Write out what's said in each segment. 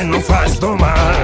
não faz tomar.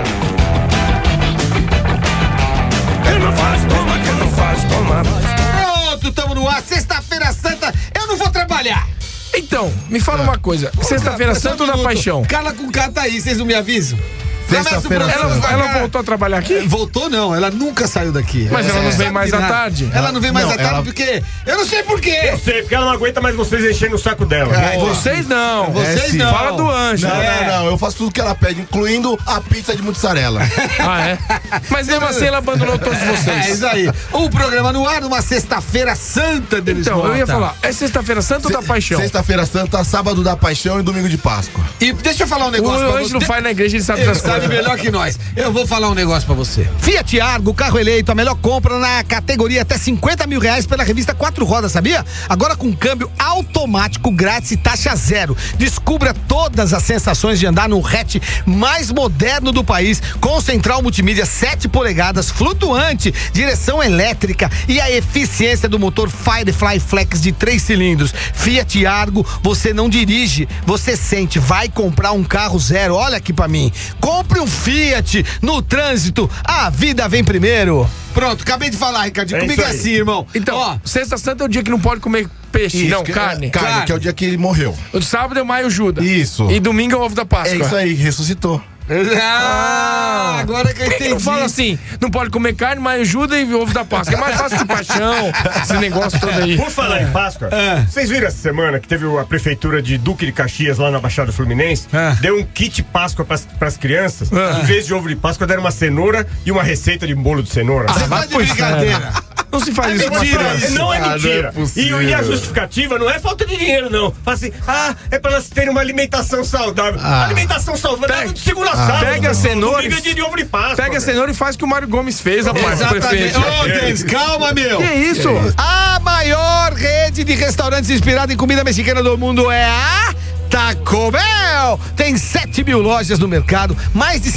Quem não faz toma, quem não faz toma. Pronto, tamo no ar, sexta-feira santa, eu não vou trabalhar. Então, me fala uma coisa, sexta-feira santa ou da paixão? Carla com K tá aí, vocês não me avisam? Sexta-feira ela voltou a trabalhar aqui? Voltou não, ela nunca saiu daqui. Mas ela não vem mais à tarde? Ela não vem mais à tarde porque... Eu não sei por quê. Eu sei, porque ela não aguenta mais vocês enchendo o saco dela. Vocês não. Vocês não. Fala do Anjo. Não, eu faço tudo que ela pede, incluindo a pizza de mussarela. Ah, é? Mas mesmo assim ela abandonou todos vocês. É isso aí. O programa no ar numa sexta-feira santa deles. Então, eu ia falar, é sexta-feira santa ou da paixão? Sexta-feira santa, sábado da paixão e domingo de Páscoa. E deixa eu falar um negócio O pra Anjo você. não faz na igreja, ele sabe Ele das sabe coisas. melhor que nós. Eu vou falar um negócio pra você. Fiat Argo, carro eleito, a melhor compra na categoria até R$50 mil pela revista 4 Rodas, sabia? Agora com câmbio automático grátis e taxa zero. Descubra todas as sensações de andar no hatch mais moderno do país, com central multimídia 7 polegadas, flutuante, direção elétrica e a eficiência do motor Firefly Flex de 3 cilindros. Fiat Argo, você não dirige, você sente. Vai comprar um carro zero, olha aqui pra mim. Compre um Fiat. No trânsito, a vida vem primeiro. Pronto, acabei de falar, Ricardinho. Comigo é assim, irmão. Então, ó, sexta santa é o dia que não pode comer peixe, não, carne. Carne, que é o dia que ele morreu. O sábado é o Maio Juda. Isso. E domingo é o ovo da Páscoa. É isso aí, ressuscitou. agora que eu Por que entendi. não fala assim? Não pode comer carne, Maio Juda e ovo da Páscoa. É mais fácil de paixão, esse negócio todo aí. Por falar em Páscoa, vocês viram essa semana que teve a prefeitura de Duque de Caxias lá na Baixada Fluminense? Deu um kit Páscoa pras crianças. Em vez de ovo de Páscoa, deram uma cenoura e uma receita de bolo de cenoura. Você tá de brincadeira. Não se faz isso. Mentira, não é Não é mentira. possível. E a justificativa não é falta de dinheiro, não. Fala assim, é pra elas terem uma alimentação saudável. Alimentação saudável de segunda a sábado. Pega a cenoura. Domingo é dia de ovo de Páscoa. Pega a cenoura e faz o que o Mário Gomes fez, rapaz, o Exatamente. prefeito. Ô, Denis, calma, meu. Que isso? A maior rede de restaurantes inspirada em comida mexicana do mundo é a Taco Bell. Tem 7 mil lojas no mercado, mais de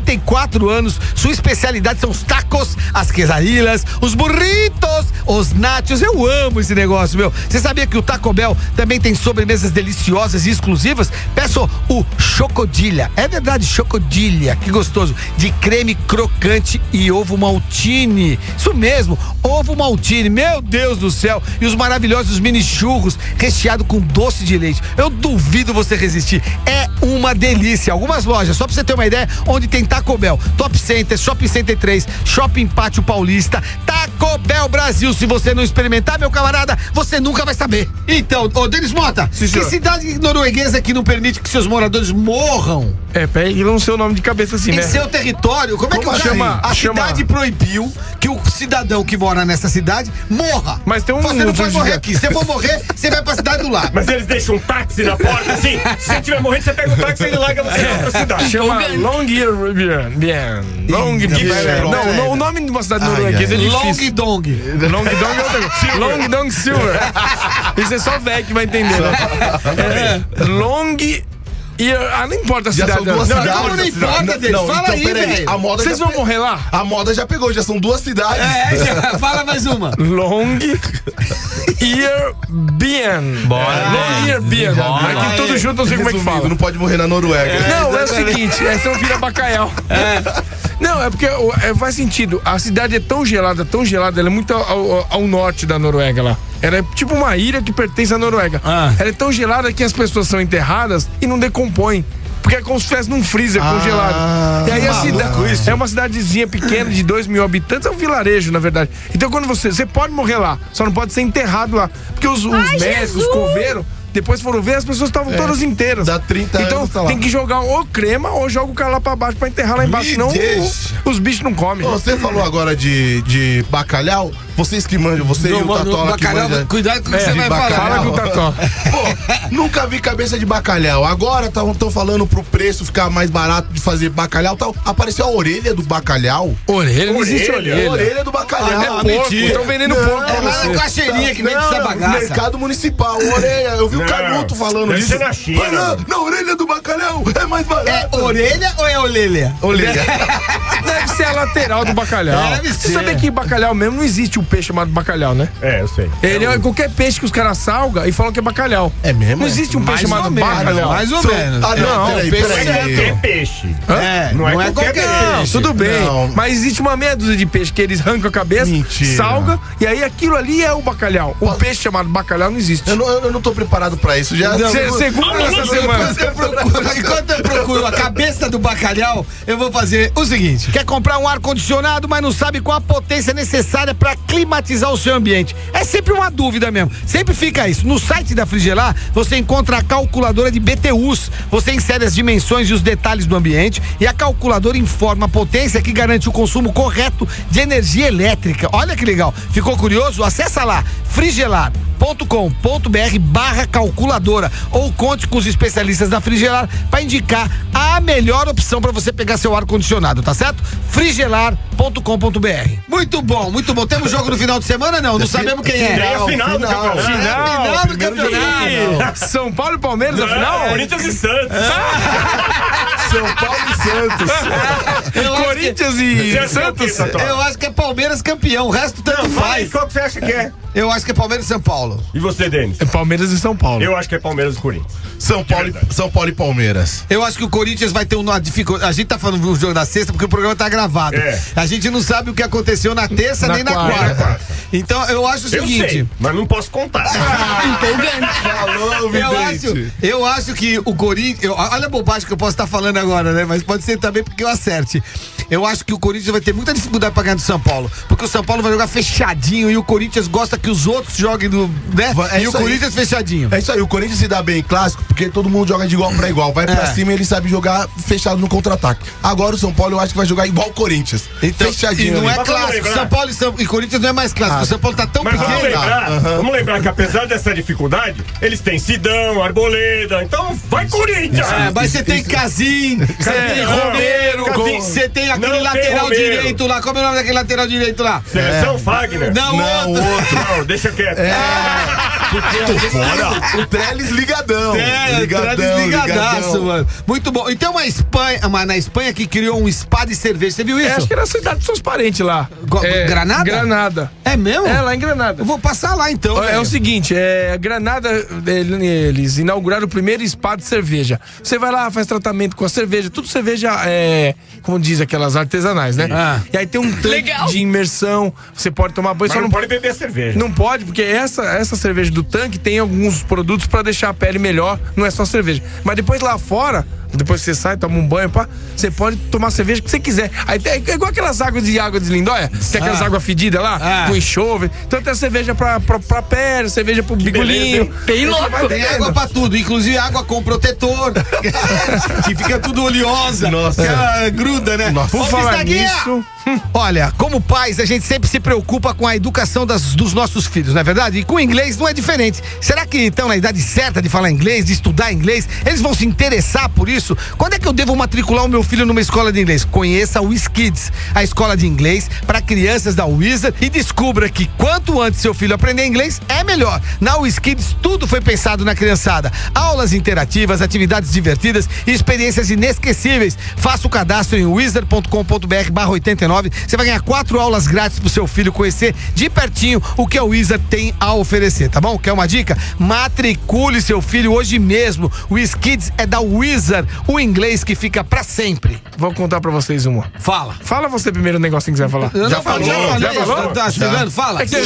54 anos. Sua especialidade são os tacos, as quesadillas, os burritos, os nachos. Eu amo esse negócio, meu. Você sabia que o Taco Bell também tem sobremesas deliciosas e exclusivas? Peço o Chocodilha. É verdade, Chocodilha. Que gostoso. De creme crocante e ovo maltine. Isso mesmo, ovo maltine. Meu Deus do céu. E os maravilhosos mini churros recheado com doce de leite. Eu duvido você resistir. É uma delícia. Algumas lojas, só pra você ter uma ideia, onde tem Taco Bell, Top Center, Shopping Center 3, Shopping Pátio Paulista, Taco Bell Brasil. Se você não experimentar, meu camarada, você nunca vai saber. Então, ô Denis Mota, que cidade norueguesa que não permite que seus moradores morram Peraí, não sei o nome de cabeça assim, em né? seu território? Como é que Como chama? A cidade proibiu que o cidadão que mora nessa cidade morra. Mas tem um... Você não pode morrer aqui. Se você for morrer, você vai pra cidade do lado. Mas eles deixam um táxi na porta, assim. Se você estiver morrendo, você pega o táxi e ele larga você na outra cidade. Chama Longyearbyen. Não, o nome de uma cidade norueguesa é difícil. Long Dong. Long Dong é outra coisa. Long Dong Silver. Isso é só velho que vai entender. Long... não importa a Já cidade. são duas cidades. Não importa, Denis. Não, Fala então, aí, peraí. velho. A moda Vocês já vão morrer lá? A moda já pegou, já são 2 cidades. Fala mais uma. Longyearbyen. Longyearbyen. Aqui tudo junto, não sei como é que Resumido, fala. não pode morrer na Noruega. Não, é o seguinte, você não vira bacalhau. Não, é porque faz sentido. A cidade é tão gelada, ela é muito ao norte da Noruega lá. Ela é tipo uma ilha que pertence à Noruega. Ela é tão gelada que as pessoas são enterradas e não decompõem. Porque é como se estivesse num freezer congelado. E aí a cidade é uma cidadezinha pequena de 2 mil habitantes, é um vilarejo, na verdade. Então quando você pode morrer lá, só não pode ser enterrado lá. Porque os médicos, os coveiros, depois foram ver, as pessoas estavam todas inteiras. Dá 30 anos, então tá lá. tem que jogar ou crema ou joga o cara lá pra baixo pra enterrar lá embaixo. Senão os bichos não comem. Você falou agora de bacalhau. Vocês que manjam, você e o Tatola que manja. Cuidado com o que você vai falar. Fala com o Tató. Pô, nunca vi cabeça de bacalhau. Agora estão falando pro preço ficar mais barato de fazer bacalhau e tal. Apareceu a orelha do bacalhau. Orelha? Não existe A orelha. orelha do bacalhau. É porco. Estão vendendo porco pra Lá na você. caixeirinha que vende essa bagaça. Mercado municipal, orelha. Eu vi o Canuto falando deve disso. ser na China, Mas na orelha do bacalhau é mais barato. É orelha ou é orelha? Orelha. Deve ser a lateral do bacalhau. Deve ser. Você sabia que bacalhau mesmo não existe um peixe chamado bacalhau, né? Eu sei. Ele é qualquer peixe que os caras salgam e falam que é bacalhau. É mesmo? Não existe um peixe chamado bacalhau. Mais ou menos. É peixe. Não é qualquer peixe. Não, tudo bem. Não. Mas existe uma meia dúzia de peixe que eles arrancam a cabeça, Mentira. salga, e aí aquilo ali é o bacalhau. O peixe chamado bacalhau não existe. Eu não tô preparado pra isso. Já Segunda essa semana. Enquanto eu procuro a cabeça do bacalhau, eu vou fazer o seguinte: quer comprar um ar-condicionado, mas não sabe qual a potência necessária para climatizar o seu ambiente? É sempre uma dúvida mesmo. Sempre fica isso. No site da Frigelar, você encontra a calculadora de BTUs. Você insere as dimensões e os detalhes do ambiente e a calculadora informa a potência que garante o consumo correto de energia elétrica. Olha que legal. Ficou curioso? Acessa lá, frigelar.com.br/calculadora ou conte com os especialistas da Frigelar para indicar a melhor opção para você pegar seu ar-condicionado, tá certo? frigelar.com.br. Muito bom, muito bom. Temos jogo no final de semana? Não sabemos quem é. É a final do campeonato. Final do campeonato. São Paulo e Palmeiras, afinal? Corinthians e Santos. São Paulo e Santos. Corinthians e Santos. Eu acho que é Palmeiras campeão, o resto tanto faz. Qual que você acha que é? Eu acho que é Palmeiras e São Paulo. E você, Denis? É Palmeiras e São Paulo. Eu acho que é Palmeiras e Corinthians. São Paulo e Palmeiras. Eu acho que o Corinthians vai ter uma dificuldade. A gente tá falando do jogo da sexta porque o programa tá gravado. A gente não sabe o que aconteceu na terça nem na quarta. Então eu acho o seguinte. Eu sei, mas não posso contar. Falou, eu acho que o Corinthians. Olha a bobagem que eu posso estar falando agora, né? Mas pode ser também porque eu acerte. Eu acho que o Corinthians vai ter muita dificuldade pra ganhar do São Paulo. Porque o São Paulo vai jogar fechadinho e o Corinthians gosta que os outros joguem né? E o Corinthians fechadinho. É isso aí, o Corinthians se dá bem em clássico porque todo mundo joga de igual pra igual. Vai pra cima e ele sabe jogar fechado no contra-ataque. Agora o São Paulo eu acho que vai jogar igual o Corinthians. Então, fechadinho. E não é clássico. São Paulo e Corinthians não é mais clássico. O São Paulo tá tão Mas pequeno. vamos lembrar que apesar dessa dificuldade, eles têm Sidão, Arboleda. Então vai Corinthians! Mas você tem Casim, você tem Romero, você tem aquele lateral direito lá. Como é o nome daquele lateral direito lá? Seleção Fagner. Não, outro. Não, deixa quieto. Tô fora. O Trellis ligadão. Ligadaço, mano. Muito bom. E tem uma Espanha, na Espanha que criou um spa de cerveja. Você viu isso? Acho que era a cidade dos seus parentes lá. Granada? Granada. É mesmo? É, lá em Granada. Eu vou passar lá então. É o seguinte, Granada, eles inauguraram o primeiro spa de cerveja. Você vai lá, faz tratamento com a cerveja, tudo cerveja, como diz aquelas artesanais, né? E aí tem um tanque de imersão, você pode tomar banho. Mas só não pode beber cerveja. Não pode, porque essa cerveja do tanque tem alguns produtos pra deixar a pele melhor, não é só cerveja. Mas depois lá fora, depois que você sai, toma um banho, você pode tomar cerveja que você quiser. Aí é igual aquelas água de Lindóia, tem aquelas águas fedidas lá, com enxofre. Então tem cerveja pra pele, cerveja pro bigolinho. Tem louco. Tem água pra tudo, inclusive água com protetor. Que fica tudo oleosa. Nossa. Que gruda, né? Por falar nisso... Olha, como pais, a gente sempre se preocupa com a educação dos nossos filhos, não é verdade? E com o inglês não é diferente. Será que estão na idade certa de falar inglês, de estudar inglês? Eles vão se interessar por isso? Quando é que eu devo matricular o meu filho numa escola de inglês? Conheça a WizKids, a escola de inglês para crianças da Wizard, e descubra que quanto antes seu filho aprender inglês, é melhor. Na WizKids, tudo foi pensado na criançada. Aulas interativas, atividades divertidas e experiências inesquecíveis. Faça o cadastro em wizard.com.br/89. Você vai ganhar 4 aulas grátis pro seu filho conhecer de pertinho o que a Wizard tem a oferecer, tá bom? Quer uma dica? Matricule seu filho hoje mesmo. O WizKids é da Wizard, o inglês que fica pra sempre. Vou contar pra vocês uma. Fala. Fala você primeiro o negocinho que você vai falar. Já falou? Tá chegando? Fala. É que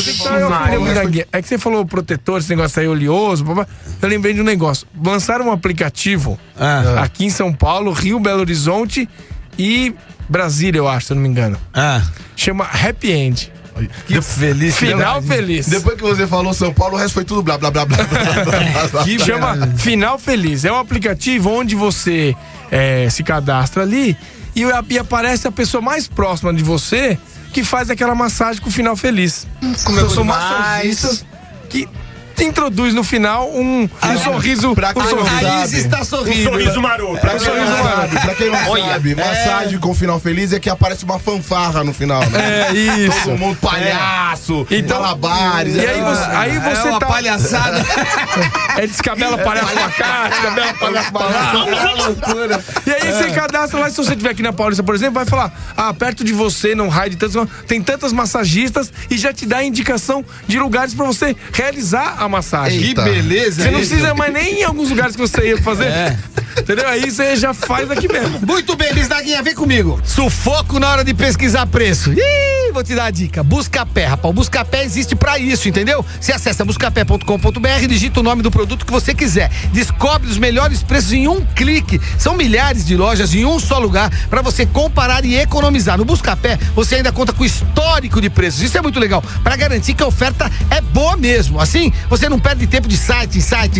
você falou protetor, esse negócio aí oleoso. Eu lembrei de um negócio. Lançaram um aplicativo aqui em São Paulo, Rio, Belo Horizonte e Brasília, eu acho, se eu não me engano. Chama Happy End. Que feliz. Final feliz. Depois que você falou São Paulo, o resto foi tudo blá blá blá blá. Que chama Final Feliz. É um aplicativo onde você se cadastra ali e aparece a pessoa mais próxima de você, que faz aquela massagem com o final feliz. Então, são massagistas que introduz no final um sorriso. Pra quem não sabe, está sorrindo. Um sorriso maroto. pra quem não sabe, massagem com final feliz é que aparece uma fanfarra no final, né? É isso. Todo mundo palhaço, Então, malabares. E aí você uma tá. palhaçada. Descabela, palhaço pra cá, descabela, palhaço pra lá. Loucura. E aí você cadastra lá, se você estiver aqui na Paulista, por exemplo, vai falar, perto de você, não raio de tantos, tem tantas massagistas e já te dá a indicação de lugares pra você realizar a massagem. Que beleza. Você não isso. precisa mais nem em alguns lugares que você ia fazer. Entendeu? Aí você já faz aqui mesmo. Muito bem, Bisnaguinha, vem comigo. Sufoco na hora de pesquisar preço. Vou te dar a dica. Buscapé, rapaz. O Buscapé existe pra isso, entendeu? Você acessa buscapé.com.br e digita o nome do produto que você quiser. Descobre os melhores preços em um clique. São milhares de lojas em um só lugar pra você comparar e economizar. No Buscapé, você ainda conta com histórico de preços. Isso é muito legal, pra garantir que a oferta é boa mesmo. Assim, você não perde tempo de site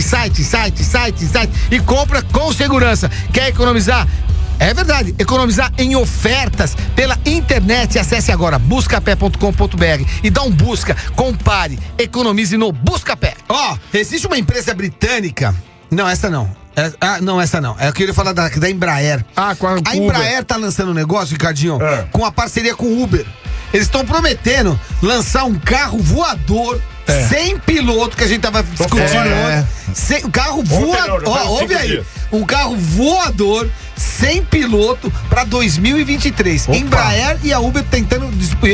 e compra com segurança. Quer economizar? É verdade, economizar em ofertas pela internet. Acesse agora buscapé.com.br e dá um busca, compare, economize no Buscapé. Existe uma empresa britânica. Não, essa não. Essa não. Eu queria falar da Embraer. Com a Embraer tá lançando um negócio, Ricardinho, com a parceria com o Uber. Eles estão prometendo lançar um carro voador sem piloto, que a gente tava discutindo ontem. Um carro voador. Ouve aí. Um carro voador sem piloto para 2023. Opa. Embraer e a Uber tentando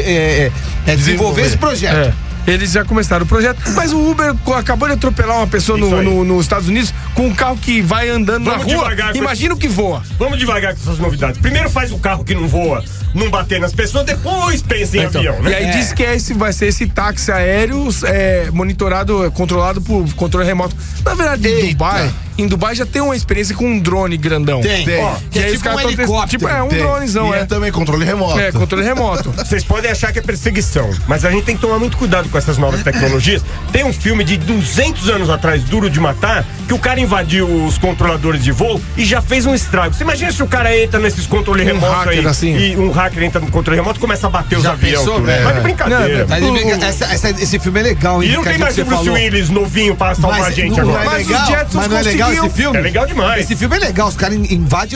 desenvolver esse projeto. Eles já começaram o projeto, mas o Uber acabou de atropelar uma pessoa nos Estados Unidos com um carro que vai andando na rua. Imagina o que voa. Vamos devagar com essas novidades. Primeiro faz o carro que não voa, não bater nas pessoas, depois pensa em avião, né? E aí diz que vai ser esse táxi aéreo monitorado, controlado por controle remoto. Na verdade, em Dubai já tem uma experiência com um drone grandão. Tem. Que é tipo um helicóptero. Um dronezão, E também controle remoto. Controle remoto. Vocês podem achar que é perseguição, mas a gente tem que tomar muito cuidado com essas novas tecnologias. Tem um filme de 200 anos atrás, Duro de Matar, que o cara invadiu os controladores de voo e já fez um estrago. Você imagina se o cara entra nesses controles remotos aí assim. e um hacker entra no controle remoto e começa a bater os aviões. Mas de brincadeira. Esse filme é legal, hein? E não tem mais o Bruce Willis novinho pra salvar a gente agora. Mas não é legal esse filme? É legal demais. Esse filme é legal, os caras invadem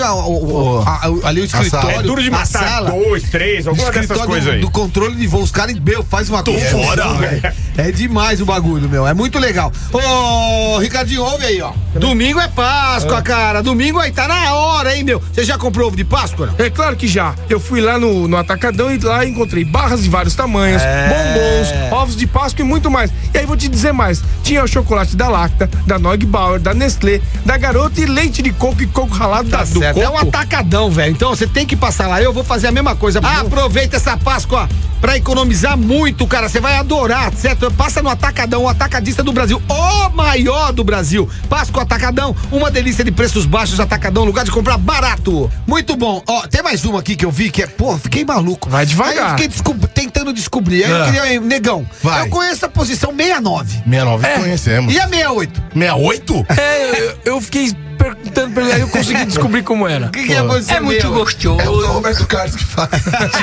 ali o escritório. É Duro de Matar 2, 3, alguma dessas coisas aí. Do controle de voo, os caras faz uma coisa. Fora. É demais o bagulho, meu. É muito legal. Ô, Ricardinho, ouve aí, ó. Domingo é Páscoa, cara. Domingo aí, tá na hora, hein, meu. Você já comprou ovo de Páscoa? Não? É claro que já. Eu fui lá no Atacadão e lá encontrei barras de vários tamanhos, bombons, ovos de Páscoa e muito mais. E aí vou te dizer mais. Tinha o chocolate da Lacta, da Neugbauer, da Nestlé, da Garoto e leite de coco e coco ralado do coco. É um atacadão, velho. Então você tem que passar lá. Eu vou fazer a mesma coisa. Aproveita essa Páscoa pra economizar muito, cara. Você vai adorar, certo? Passa no Atacadão, o atacadista do Brasil, o maior do Brasil. Páscoa Atacadão, uma delícia de preços baixos. Atacadão, lugar de comprar barato. Muito bom. Tem mais uma aqui que eu vi que fiquei maluco. Vai devagar. Aí eu fiquei tentando descobrir. Aí eu queria, negão. Vai. Eu conheço a posição 69. 69 conhecemos. E a 68? 68? Eu fiquei perguntando, aí eu consegui descobrir como era. O que é a posição? É muito gostoso. É o Roberto Carlos que faz.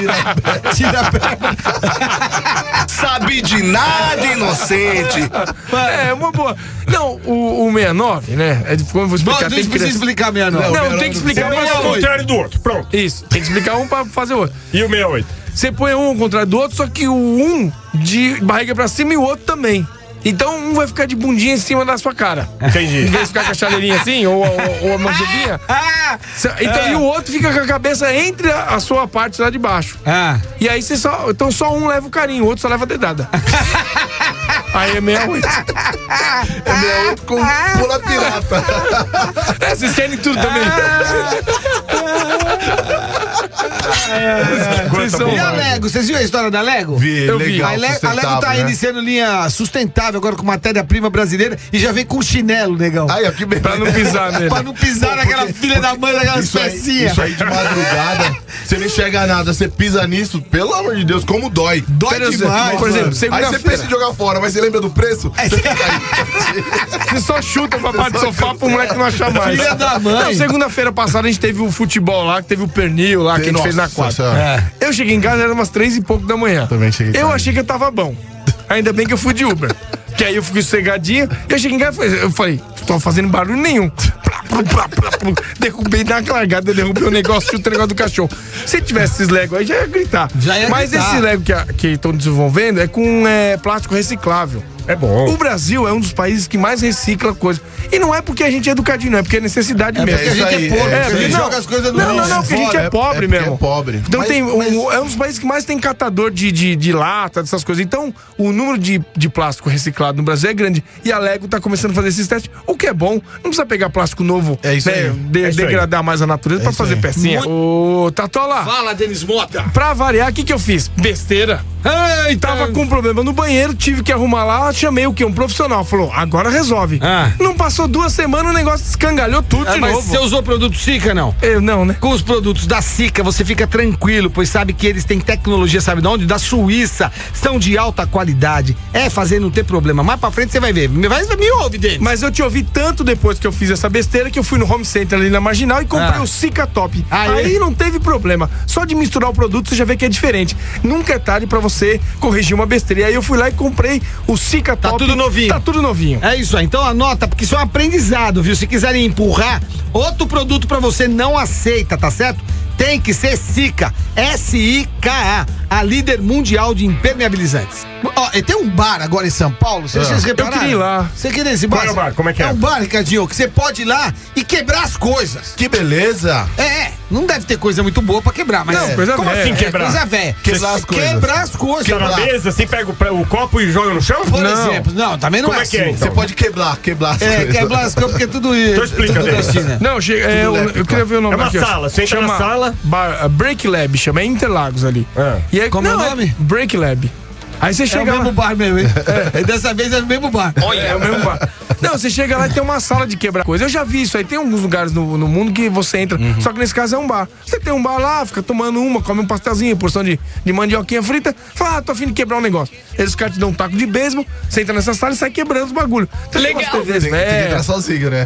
Tira a perna. Sabe de nada, inocente. É uma boa. Não, o 69, né? Como eu vou explicar? Não precisa explicar 69. Não, tem que explicar um ao contrário do outro. Pronto. Isso, tem que explicar um pra fazer o outro. E o 68? Você põe um ao contrário do outro, só que o um de barriga pra cima e o outro também. Então um vai ficar de bundinha em cima da sua cara. Entendi. Em vez de ficar com a chaleirinha assim, ou a manchudinha. Então, e o outro fica com a cabeça entre a sua parte lá de baixo. E aí você então só um leva o carinho, o outro só leva a dedada. Aí é 68. É 68 com pula pirata. Vocês querem tudo também. E a Lego? Vocês viram a história da Lego? Vi, legal. A Lego tá iniciando linha sustentável agora com matéria-prima brasileira e já vem com chinelo, negão. Aí, ó, que beleza. Pra não pisar nele. Pra não pisar naquela filha da mãe, daquelas pecinhas. Isso aí de madrugada, você não enxerga nada, você pisa nisso, pelo amor de Deus, como dói. Dói demais. Por exemplo, Aí você segunda-feira. pensa em jogar fora, mas você lembra do preço? Você só chuta pra parte do sofá pro moleque não achar mais. Filha da mãe. Não, segunda-feira passada a gente teve o futebol lá, que teve o pernil lá, que a gente fez na quadra. Senhora. Eu cheguei em casa, era umas 3 e pouco da manhã. Também cheguei Eu tarde. achei que eu tava bom. Ainda bem que eu fui de Uber. Que aí eu fiquei sossegadinho. E eu cheguei em casa e falei, não tô fazendo barulho nenhum. Derrubei na largada, derrubei o negócio, chutei o negócio do cachorro. Se tivesse esses Lego aí, já ia gritar. Mas esse Lego que estão desenvolvendo é com plástico reciclável. É bom. O Brasil é um dos países que mais recicla coisa. E não é porque a gente é educadinho, não é porque é necessidade mesmo. Porque a gente é pobre, a gente joga as coisas no Não, porque a gente é pobre mesmo. É pobre. Então é um dos países que mais tem catador de lata, dessas coisas. Então, o número de plástico reciclado no Brasil é grande. E a Lego tá começando a fazer esses testes, o que é bom. Não precisa pegar plástico novo, degradar mais a natureza pra fazer pecinha. Ô, Tatola. Fala, Denis Mota. Pra variar, o que eu fiz? Besteira. Tava com um problema no banheiro, tive que arrumar lá, chamei o quê? Um profissional. Falou, agora resolve. Não passou 2 semanas, o negócio escangalhou tudo de novo. Mas você usou produto Sika, não? Eu não, né? Com os produtos da Sika, você fica tranquilo, pois sabe que eles têm tecnologia, sabe de onde? Da Suíça. São de alta qualidade. Fazer não ter problema. Mais pra frente você vai ver. Me ouve, Denis. Mas eu te ouvi tanto depois que eu fiz essa besteira que eu fui no Home Center ali na Marginal e comprei o Sika Top. Aí não teve problema. Só de misturar o produto você já vê que é diferente. Nunca é tarde pra você corrigir uma besteira. E aí eu fui lá e comprei o Sika Top. Tá tudo novinho. Tá tudo novinho. É isso aí. Então anota, porque isso é um aprendizado, viu? Se quiserem empurrar, outro produto pra você não aceita, tá certo? Tem que ser Sika, S-I-K-A, a líder mundial de impermeabilizantes. Tem um bar agora em São Paulo, vocês repararam? Eu queria ir lá. Você queria esse bar? Qual é o bar? Como é que é? É um bar, Ricardinho, que você pode ir lá e quebrar as coisas. Que beleza. Não deve ter coisa muito boa pra quebrar, mas... Não, coisa como velha. assim quebrar? Coisa velha. Quebrar as coisas. Quebrar as coisas. Fica na mesa, assim, pega o copo e joga no chão? Por Não. exemplo. Não, também não Como é que é, assim. então? Você pode quebrar as coisas. Quebrar as coisas, porque é tudo isso. Então explica, tudo Denis. da China. Não, eu queria ver o nome É uma aqui, ó. sala, você entra na sala. Break Lab, chama, é Interlagos ali. E aí, Como é o nome? Break Lab. Aí você É o chega mesmo lá. bar mesmo, hein? Dessa vez é o mesmo bar. Olha, é o mesmo bar. Não, você chega lá e tem uma sala de quebrar coisa. Eu já vi isso aí. Tem alguns lugares no mundo que você entra. Só que nesse caso é um bar. Você tem um bar lá, fica tomando come um pastelzinho, porção de mandioquinha frita. Fala, tô a fim de quebrar um negócio. Eles caras te dão um taco de beisebol, você entra nessa sala e sai quebrando os bagulhos. Legal. Tem que entrar sozinho, né?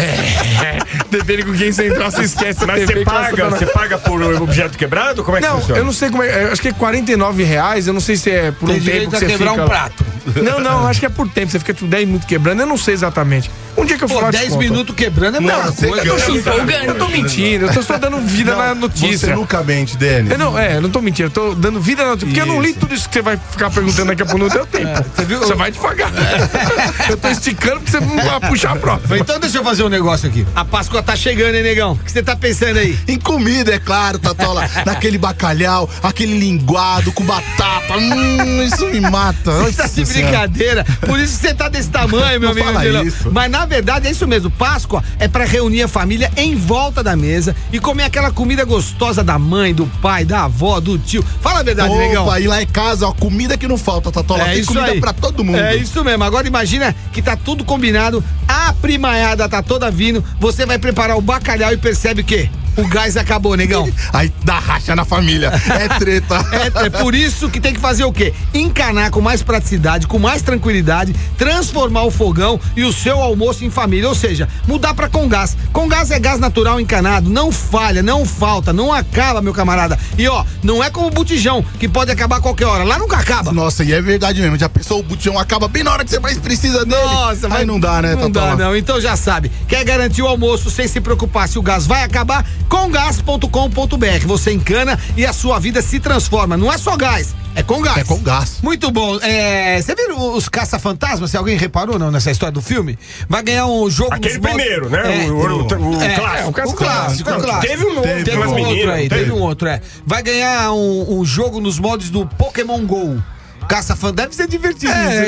Depende com quem você entrar, você esquece. Mas você paga por objeto quebrado? Como é que Não, funciona? eu não sei como é. Acho que é R$49. Eu não sei se é por um tempo que você quebrar fica... um prato. Não, acho que é por tempo. Você fica tipo 10 minutos quebrando, eu não sei exatamente. Um dia que eu fui lá 10 minutos quebrando é muita coisa. Eu tô mentindo, eu tô só dando vida na notícia. Você nunca mente, Denis. Eu não tô mentindo, eu tô dando vida na notícia. Porque eu não li tudo isso que você vai ficar perguntando daqui a pouco, não deu tempo. Você vai devagar. Eu tô esticando porque você não vai puxar a prova. Então deixa eu fazer um negócio aqui. A Páscoa tá chegando, hein, negão? O que você tá pensando aí? Em comida, é claro, Tatola. Naquele bacalhau, aquele linguado com batata. Isso me mata. Você tá de brincadeira. Por isso que você tá desse tamanho, meu amigo. Fala isso. Mas na verdade é isso mesmo. Páscoa é pra reunir a família em volta da mesa e comer aquela comida gostosa da mãe, do pai, da avó, do tio. Fala a verdade, negão. Opa, e lá em casa, ó, comida que não falta, Tatola. Tem isso comida aí. pra todo mundo. É isso mesmo. Agora imagina que tá tudo combinado, a primaiada tá toda vindo, você vai preparar o bacalhau e percebe o quê? O gás acabou, negão. Aí dá racha na família. É treta. É por isso que tem que fazer o quê? Encanar com mais praticidade, com mais tranquilidade, transformar o fogão e o seu almoço em família. Ou seja, mudar pra Comgás. Comgás é gás natural encanado, não falha, não falta, não acaba, meu camarada. E ó, não é como o botijão, que pode acabar a qualquer hora. Lá nunca acaba. Nossa, e é verdade mesmo. Já pensou, o botijão acaba bem na hora que você mais precisa dele. Nossa, aí não dá, né, Não Tatola? dá, não. Então já sabe. Quer garantir o almoço sem se preocupar se o gás vai acabar? Comgás.com.br. Você encana e a sua vida se transforma. Não é só gás, é Comgás. É Comgás. Muito bom. Você viu os caça-fantasmas? Se alguém reparou não nessa história do filme? Vai ganhar um jogo... Aquele primeiro, né? O clássico. O clássico. Teve um outro, Teve um outro, Vai ganhar um jogo nos modos do Pokémon GO. Caça-fantasma deve ser divertido.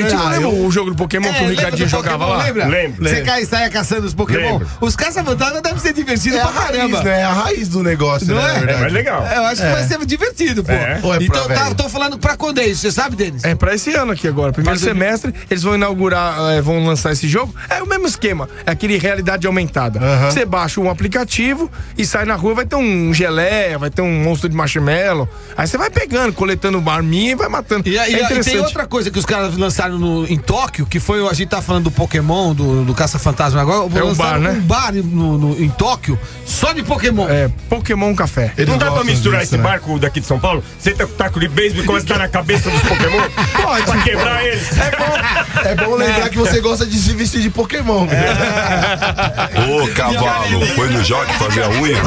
O jogo do Pokémon que o Ricardinho jogava lá. Lembra? Você cai e saia caçando os Pokémon. Os caça-fantasmas devem ser divertidos pra caramba. É a raiz do negócio, Não né? É mais legal. Eu acho que vai ser divertido, pô. Então tô falando pra quando é isso, você sabe, Denis? É pra esse ano aqui agora, primeiro semestre, eles vão inaugurar, vão lançar esse jogo. É o mesmo esquema, é aquele realidade aumentada. Você baixa um aplicativo e sai na rua, vai ter um geleia, vai ter um monstro de marshmallow. Aí você vai pegando, coletando arminha e vai matando. E interessante. Tem outra coisa que os caras lançaram em Tóquio, que foi, a gente tá falando do Pokémon, do Caça-Fantasma agora. É um bar, né? Um bar em Tóquio, só de Pokémon. É, Pokémon Café. Não dá pra misturar esse barco daqui de São Paulo? Você tá com o taco de beisebol e começa a dar na cabeça dos Pokémon? Pode. Pra quebrar eles. É bom lembrar que você gosta de se vestir de Pokémon. Ô, cavalo, foi no Jockey fazer a unha?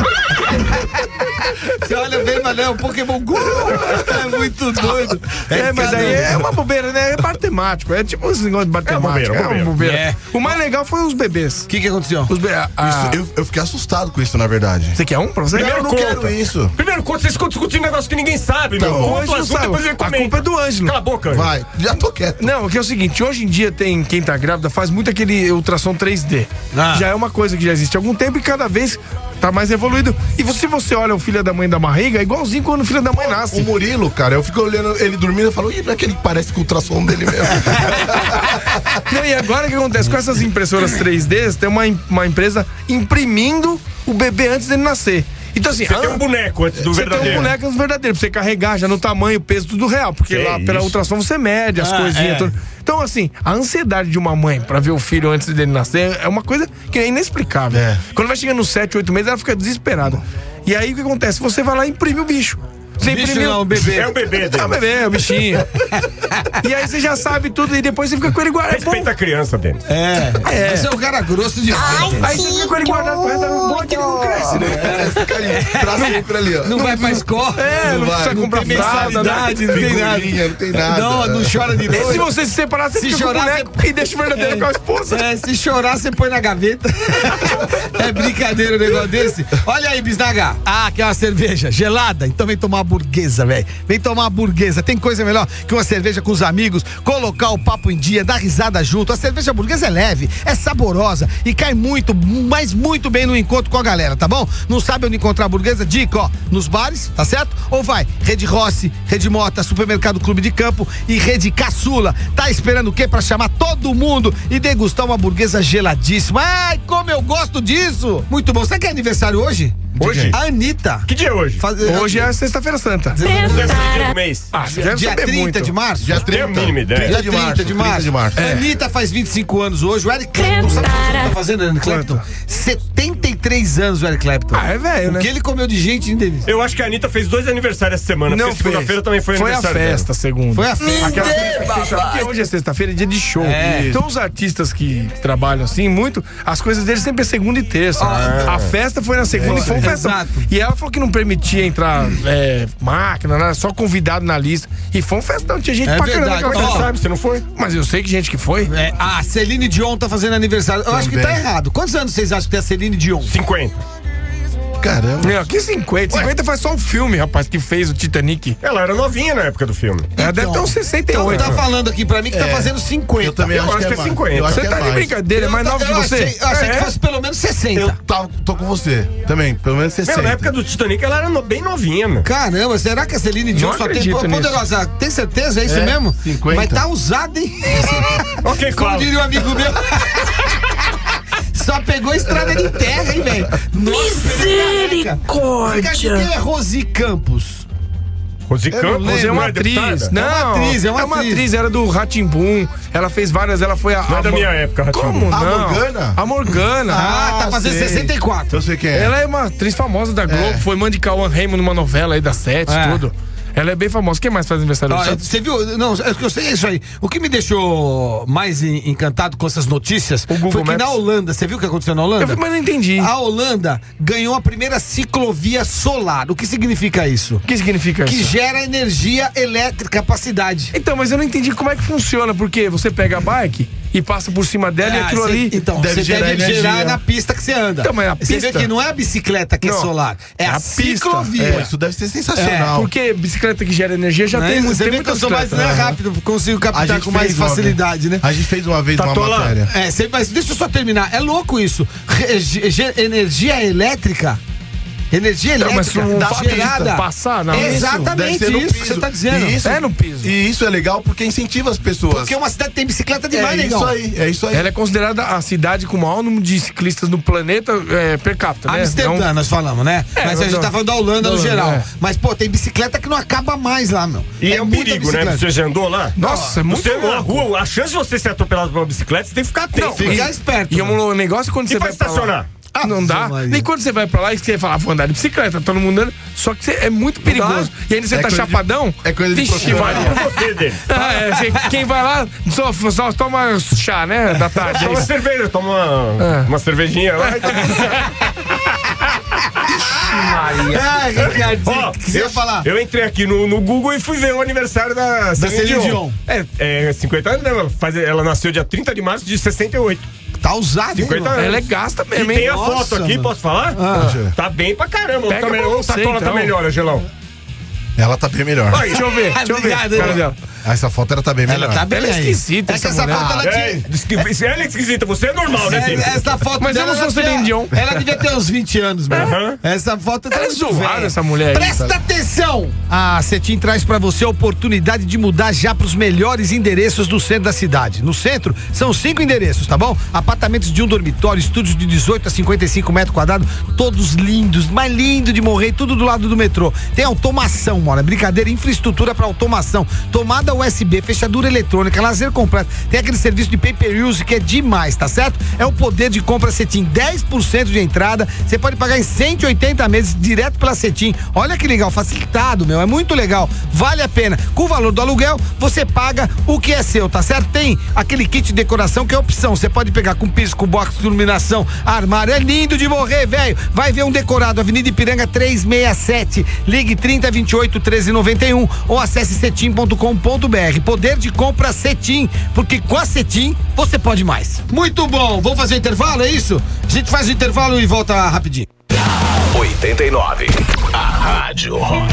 Você olha bem, mas é o Pokémon Go. É muito doido. Mas aí é uma bobeira, né? É bar temático. É tipo esse negócio de bar temático. É uma bobeira. É. O mais legal foi os bebês. O que aconteceu? Eu fiquei assustado com isso, na verdade. Você quer um pra você? Eu não quero isso. Primeiro conta, vocês ficam discutindo um negócio que ninguém sabe, meu. Conta o assunto, depois ele comenta. A culpa é do Ângelo. Cala a boca. Vai, já tô quieto. Não, que é o seguinte, hoje em dia tem quem tá grávida faz muito aquele ultrassom 3D. Já é uma coisa que já existe há algum tempo e cada vez tá mais evoluído. E se você olha o filho da mãe da barriga, é igualzinho quando o filho da mãe nasce. O Murilo, cara, eu fico olhando ele dormindo e falo, não é aquele que parece com o ultrassom dele mesmo. Não, e agora o que acontece? Com essas impressoras 3D, tem uma empresa imprimindo o bebê antes dele nascer. Então assim, você tem um boneco antes do verdadeiro. Você tem um boneco antes do verdadeiro, pra você carregar já no tamanho, peso, tudo real. Porque que lá pela ultrassom você mede as coisinhas. Tudo. Então assim, a ansiedade de uma mãe pra ver o filho antes dele nascer é uma coisa que é inexplicável. Quando vai chegando nos 7, 8 meses, ela fica desesperada. E aí o que acontece? Você vai lá e imprime o bicho. Você imprimiu o bebê. É o bebê dele. É o bebê, é o bichinho. E aí você já sabe tudo e depois você fica com ele guardado. Respeita a criança, Denis. Você é um cara grosso de Aí você fica com ele guardado pro resto da vida, que ele não cresce, né? Fica ali, pra sempre ali, ó. Não vai pra escola. Não precisa comprar fralda, não tem nada. Não tem nada. Não chora de E noite. se você se separar, você Se fica chorar, com o boneco e deixa o verdadeiro com a esposa. Se chorar, você põe na gaveta. É brincadeira um negócio desse. Olha aí, Bisnaga. Quer uma cerveja gelada? Então vem tomar uma burguesa, velho. Vem tomar uma burguesa. Tem coisa melhor que uma cerveja com os amigos, colocar o papo em dia, dar risada junto. A cerveja burguesa é leve, é saborosa e cai muito, mas muito bem no encontro com a galera, tá bom? Não sabe onde encontrar a burguesa? Dica, ó, nos bares, tá certo? Ou vai, Rede Rossi, Rede Mota, Supermercado Clube de Campo e Rede Caçula. Tá esperando o quê pra chamar todo mundo e degustar uma burguesa geladíssima? Ai, como eu gosto disso! Muito bom. Sabe que é aniversário hoje? Hoje? A Anitta. Que dia é hoje? Hoje é Sexta-feira Santa. Dia do mês. Você deve Dia saber 30 muito. de março? Dia Tem a 30. mínima ideia. Dia 30 de março. É. A Anitta faz 25 anos hoje. O Eric Clapton, sabe o que ele tá fazendo, Eric Clapton? 73 anos, o Eric Clapton. É velho, né? O que ele comeu de gente, hein, Denis? Eu acho que a Anitta fez 2 aniversários essa semana. Não, porque segunda-feira também foi a aniversário dela. festa, segunda. Foi a festa. Aquela festa, porque hoje é sexta-feira, é dia de show. Então os artistas que trabalham assim, muito, as coisas deles sempre é segunda e terça. A festa foi na segunda e foi um festão. Exato. E ela falou que não permitia entrar máquina, nada, só convidado na lista. E foi um festão, tinha gente pra caramba. verdade. Como é que Ó, você sabe? Você não foi? Mas eu sei que gente que foi. A Celine Dion tá fazendo aniversário. Eu acho que tá errado. Quantos anos vocês acham que tem a Celine Dion? 50. Caramba. Não, que 50? 50 faz só um filme, rapaz, que fez o Titanic. Ela era novinha na época do filme. Ela deve ter uns 68. Então tá falando aqui pra mim que tá fazendo 50. Eu também acho que é 50. Eu acho Você que é tá de mais. brincadeira, é mais nova que você? Eu achei que fosse pelo menos 60. Eu tô com você também, pelo menos 60. Meu, na época do Titanic ela era bem novinha, meu. Caramba, será que a Celine Dion Não só tem acredito nisso. poderosa? Tem certeza? É isso mesmo? 50. Mas tá usado, hein? Ok, Como claro. diria um amigo meu. Só pegou estrada de terra, hein, velho? Misericórdia! Quem é Rosi Campos? Rosi Campos Rosé é uma atriz. deputada? Não, é uma atriz. Era do Rá-Tim-Bum. Ela fez várias, ela foi a. Não é da minha época, Ratinho. Como não? A Morgana? A Morgana. Tá fazendo sei. 64. Eu sei quem é. Ela é uma atriz famosa da Globo. Foi mãe de Cauã Raymond numa novela aí da Sete, tudo. Ela é bem famosa. Quem mais faz aniversário do Santos? Você viu? Não, eu sei isso aí. O que me deixou mais encantado com essas notícias Google foi que Maps. na Holanda, você viu o que aconteceu na Holanda? Mas não entendi. A Holanda ganhou a primeira ciclovia solar. O que significa isso? O que significa Que isso? gera energia elétrica pra cidade. Então, mas eu não entendi como é que funciona, porque você pega a bike e passa por cima dela e aquilo ali. Então, deve você gerar deve gerar energia. na pista que você anda. Então, mas a Você vê pista- que não é a bicicleta que é Não, solar, é a pista. ciclovia. Pô, isso deve ser sensacional. Porque bicicleta que gera energia já tem muito. Você Tem vê que eu muita sou mais bicicleta. rápido, consigo A captar gente com mais fez uma facilidade, vez. né? A gente fez uma vez Tatola. uma matéria. Mas deixa eu só terminar. É louco isso. Energia elétrica Energia elétrica gerada. Passar, não. Exatamente isso que você tá dizendo. No piso. E isso é legal porque incentiva as pessoas. Porque uma cidade tem bicicleta demais, legal. É isso aí. Ela é considerada a cidade com o maior número de ciclistas no planeta per capita, né? Amsterdã, nós falamos, né? Mas a gente tá falando da Holanda no geral. Mas, pô, tem bicicleta que não acaba mais lá, meu. E é um perigo, né? Você já andou lá? Nossa, é muito Você na rua, a chance de você ser atropelado por uma bicicleta, você tem que ficar atento. Ficar esperto. E um negócio quando você vai estacionar. Não dá. Nem quando você vai pra lá e você fala, vou andar de bicicleta, todo mundo andando. Só que é muito perigoso. E ainda você tá chapadão. É coisa de quem vai lá só toma chá, né? Da tarde. Toma cerveja, toma uma cervejinha lá. Ricardinho, que você ia falar? Eu entrei aqui no Google e fui ver o aniversário da Celine Dion. 50 anos, né? Ela nasceu dia 30 de março de 68. Tá usado, 50 anos. Ela é gasta mesmo, hein? E tem a foto aqui, mano. Posso falar? Tá bem pra caramba. Ou tá melhor, Angelão? Ela tá bem melhor. Deixa eu ver. Cara dela. Essa foto ela tá bem melhor. Ela tá bem esquisita. Essa foto ela tinha. Ela é esquisita, você é normal, né? Essa foto mas dela, eu não sou Celine Dion. Ela devia ter uns 20 anos, mesmo. Essa foto ela é zoada, essa mulher aí. Presta atenção! A Cetim traz pra você a oportunidade de mudar já pros melhores endereços do centro da cidade. No centro, são 5 endereços, tá bom? Apartamentos de 1 dormitório, estúdios de 18 a 55 metros quadrados, todos lindos, mais lindo de morrer, tudo do lado do metrô. Tem automação, mano, brincadeira, infraestrutura pra automação, tomada USB, fechadura eletrônica, lazer completo. Tem aquele serviço de pay-per-use que é demais, tá certo? É o poder de compra Cetim, 10% de entrada, você pode pagar em 180 meses direto pela Cetim. Olha que legal, facilitado, meu, é muito legal, vale a pena. Com o valor do aluguel, você paga o que é seu, tá certo? Tem aquele kit de decoração que é opção, você pode pegar com piso, com box de iluminação, armário, é lindo de morrer, velho. Vai ver um decorado, Avenida Ipiranga 367, ligue 3028 1391 ou acesse cetim.com.br. Poder de compra Cetim, porque com a Cetim você pode mais. Muito bom, vamos fazer intervalo, é isso? A gente faz o intervalo e volta rapidinho. 89, a Rádio Rock.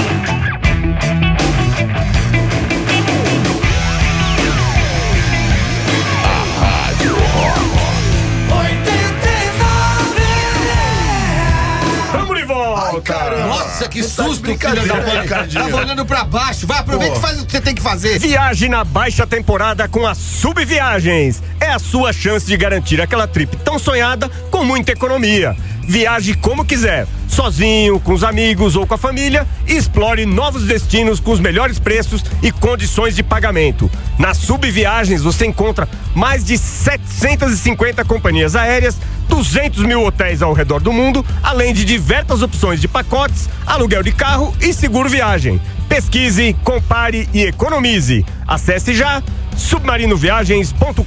Nossa, que susto, filho da mãe. Tava olhando pra baixo. Vai, aproveita e faz o que você tem que fazer. Viaje na baixa temporada com a Subviagens. É a sua chance de garantir aquela trip tão sonhada com muita economia. Viaje como quiser, sozinho, com os amigos ou com a família, e explore novos destinos com os melhores preços e condições de pagamento. Na Subviagens você encontra mais de 750 companhias aéreas, 200 mil hotéis ao redor do mundo, além de diversas opções de pacotes, aluguel de carro e seguro viagem. Pesquise, compare e economize. Acesse já submarinoviagens.com.br.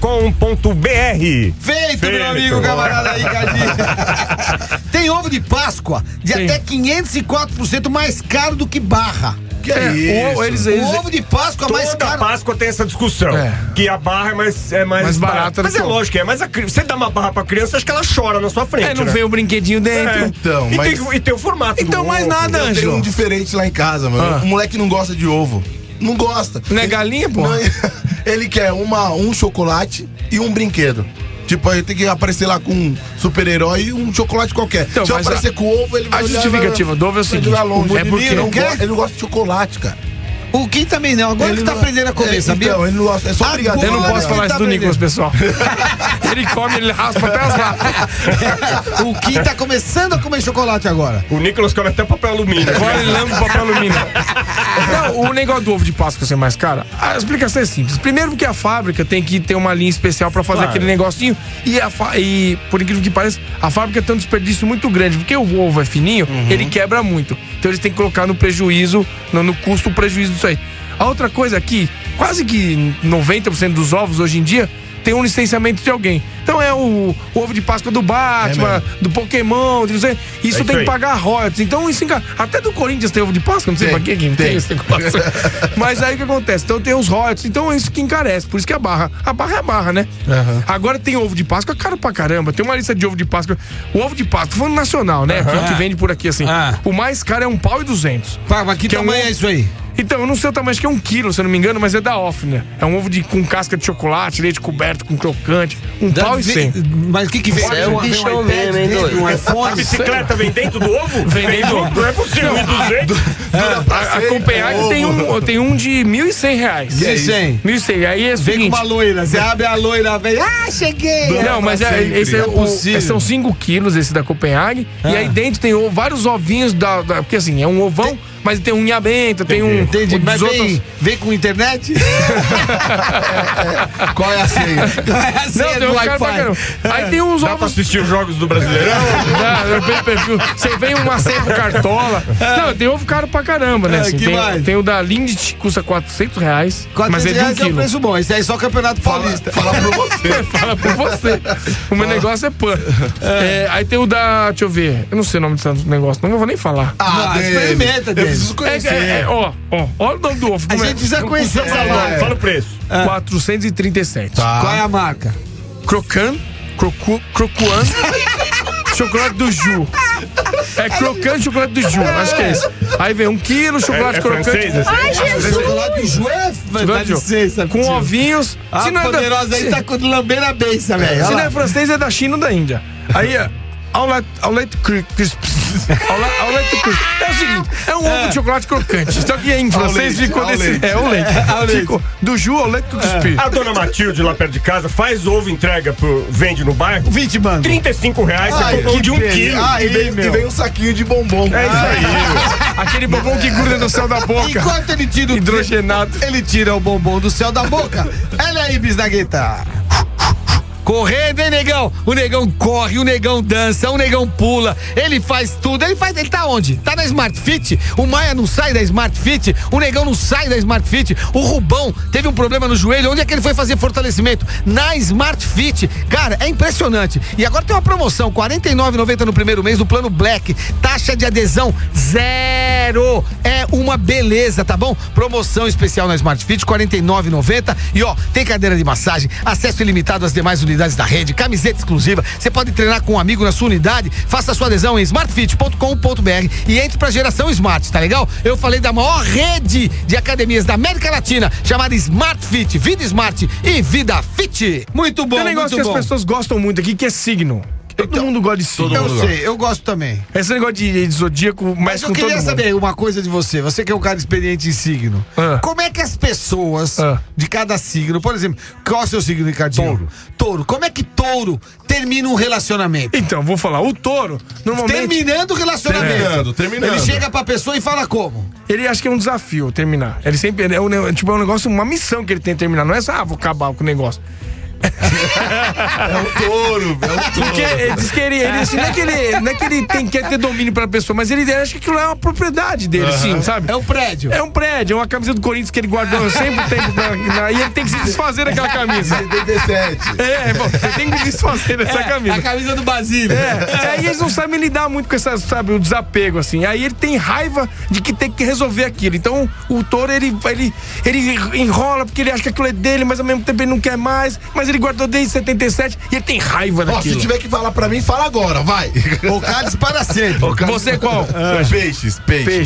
Feito, meu amigo camarada aí, Cadinho. Tem ovo de Páscoa de até 504% mais caro do que Barra. Que é isso? O ovo de Páscoa é mais caro. Toda Páscoa tem essa discussão. Que a barra é mais barata. Mas é lógico que é. Mas você dá uma barra pra criança, acho que ela chora na sua frente. Não vem o brinquedinho dentro. Então, e tem o formato. Então, mais nada, Ângelo. Tem um diferente lá em casa, mano. O moleque não gosta de ovo. Não gosta. Não é galinha, pô? Ele quer um chocolate e um brinquedo. Tipo, aí tem que aparecer lá com um super-herói e um chocolate qualquer. Então, se eu aparecer com o ovo, ele vai... A justificativa do ovo é o seguinte: ele não gosta de chocolate, cara. O Kim também não, agora ele que tá aprendendo a comer, sabia? Então, ele não gosta, é só obrigado. Eu não posso falar isso do Nicolas, pessoal. Ele come, ele raspa até as latas. O Kim tá começando a comer chocolate agora. O Nicolas come até papel alumínio. Agora ele lembra o papel alumínio. Não, o negócio do ovo de Páscoa ser mais caro, a explicação é simples. Primeiro porque a fábrica tem que ter uma linha especial pra fazer aquele negocinho. E por incrível que pareça, a fábrica tem um desperdício muito grande, porque o ovo é fininho, ele quebra muito. Então eles têm que colocar no prejuízo, no custo, o prejuízo disso aí. A outra coisa aqui, quase que 90% dos ovos hoje em dia tem um licenciamento de alguém. Então é o ovo de Páscoa do Batman, do Pokémon, não sei. Isso tem que pagar royalties. Então isso até do Corinthians tem ovo de Páscoa, não sei pra quem tem esse negócio. Mas aí o que acontece? Então tem os royalties, então é isso que encarece. Por isso que a barra é a barra, né? Agora tem ovo de Páscoa caro pra caramba. Tem uma lista de ovo de Páscoa. O ovo de Páscoa, falando nacional, né? Que vende por aqui assim. O mais caro é R$1,200. Mas que tamanho é isso aí? Então, eu não sei o tamanho, acho que é 1 quilo, se eu não me engano, mas é da Offner. É um ovo com casca de chocolate, leite coberto, com crocante, pau e 100. Mas o que vem? É um bichão mesmo, hein, doido? A bicicleta vem dentro do ovo? Vem dentro do ovo. Não é possível, 1.200. A Copenhague tem um de R$1.100. 1.100. 1.100. Aí é o Vem com seguinte... uma loira, você abre a loira, vem. Cheguei! Não, mas são 5 quilos esse da Copenhague. E aí dentro tem vários ovinhos porque assim, é um ovão, mas tem um inhamento, tem um... Entendi, mas vem com internet? Qual é a senha? Não, tem um cara pra caramba. Aí tem uns Dá pra ovos... assistir os jogos do Brasileirão? Você vem uma senha pro Cartola. Não, tem ovo caro pra caramba, né? Assim, tem o da Lindt, custa R$400, mas é de 1 é o quilo. preço bom, esse aí é só o Campeonato Paulista. Fala por você. Fala por você. O meu negócio é pan. Aí tem o da... Deixa eu ver. Eu não sei o nome desse negócio, não vou nem falar. Experimenta, eu preciso conhecer. Olha o nome do ovo. A gente precisa conhecer essa loja. Fala o preço. 437. Qual é a marca? Crocan, chocolate do Ju. É crocante chocolate do Ju, acho que é isso. Aí vem 1 quilo, chocolate crocante. Francês, assim? Ai, Jesus! Chocolate do Ju Dá licença, com ovinhos. A poderosa aí tá com lambendo a beça, velho. Se não é francês, é da China ou da Índia. Aí, Outlet Crisp. Outlet Crisp. É o seguinte, é um ovo de chocolate crocante. Só que em francês ficou desse... É o leite. Ficou do Ju Outlet Crisp. A dona Matilde, lá perto de casa, faz ovo entrega vende no bairro. 20 mangos. R$35, você compra um de 1 quilo. E vem um saquinho de bombom. É isso aí. Aquele bombom que gruda no céu da boca. Enquanto ele tira o hidrogenado, ele tira o bombom do céu da boca. Olha aí, bisnagueta. Correndo, hein, negão? O negão corre, o negão dança, o negão pula, ele faz tudo. Ele tá onde? Tá na Smart Fit? O Maia não sai da Smart Fit, o negão não sai da Smart Fit. O Rubão teve um problema no joelho. Onde é que ele foi fazer fortalecimento? Na Smart Fit. Cara, é impressionante. E agora tem uma promoção, R$ 49,90 no primeiro mês do plano Black. Taxa de adesão 0. É uma beleza, tá bom? Promoção especial na Smart Fit, R$ 49,90. E ó, tem cadeira de massagem, acesso ilimitado às demais unidades da rede, camiseta exclusiva. Você pode treinar com um amigo na sua unidade. Faça sua adesão em smartfit.com.br e entre pra geração Smart, tá legal? Eu falei da maior rede de academias da América Latina, chamada Smart Fit. Vida Smart e Vida Fit. Muito bom, tem um negócio que as pessoas gostam muito aqui, que é signo. Todo mundo gosta de signo. Eu sei, eu gosto também. Esse negócio de zodíaco, mas com todo mundo. Eu queria saber uma coisa de você. Você que é um cara experiente em signo. Como é que as pessoas de cada signo, por exemplo, qual é o seu signo, Ricardinho? Touro. Como é que touro termina um relacionamento? Então, vou falar. O touro, normalmente... Terminando o relacionamento. Terminando. Ele chega pra pessoa e fala como? Ele acha que é um desafio terminar. Ele sempre... É um negócio, uma missão que ele tem que terminar. Não é só, vou acabar com o negócio. É um touro. Porque ele diz que ele assim, não é que ele quer ter domínio pela pessoa, mas ele acha que aquilo é uma propriedade dele, sim, sabe? É um prédio. É um prédio, é uma camisa do Corinthians que ele guardou sempre tempo e ele tem que se desfazer daquela camisa. 77. Ele tem que desfazer dessa camisa. A camisa do Basílio. Aí eles não sabem lidar muito com essa, sabe, o desapego, assim. Aí ele tem raiva de que tem que resolver aquilo. Então o touro, ele enrola porque ele acha que aquilo é dele, mas ao mesmo tempo ele não quer mais. Mas ele guardou desde 77 e ele tem raiva daquilo. Se tiver que falar pra mim, fala agora, vai. O Cálice para sempre. Você qual? Peixes.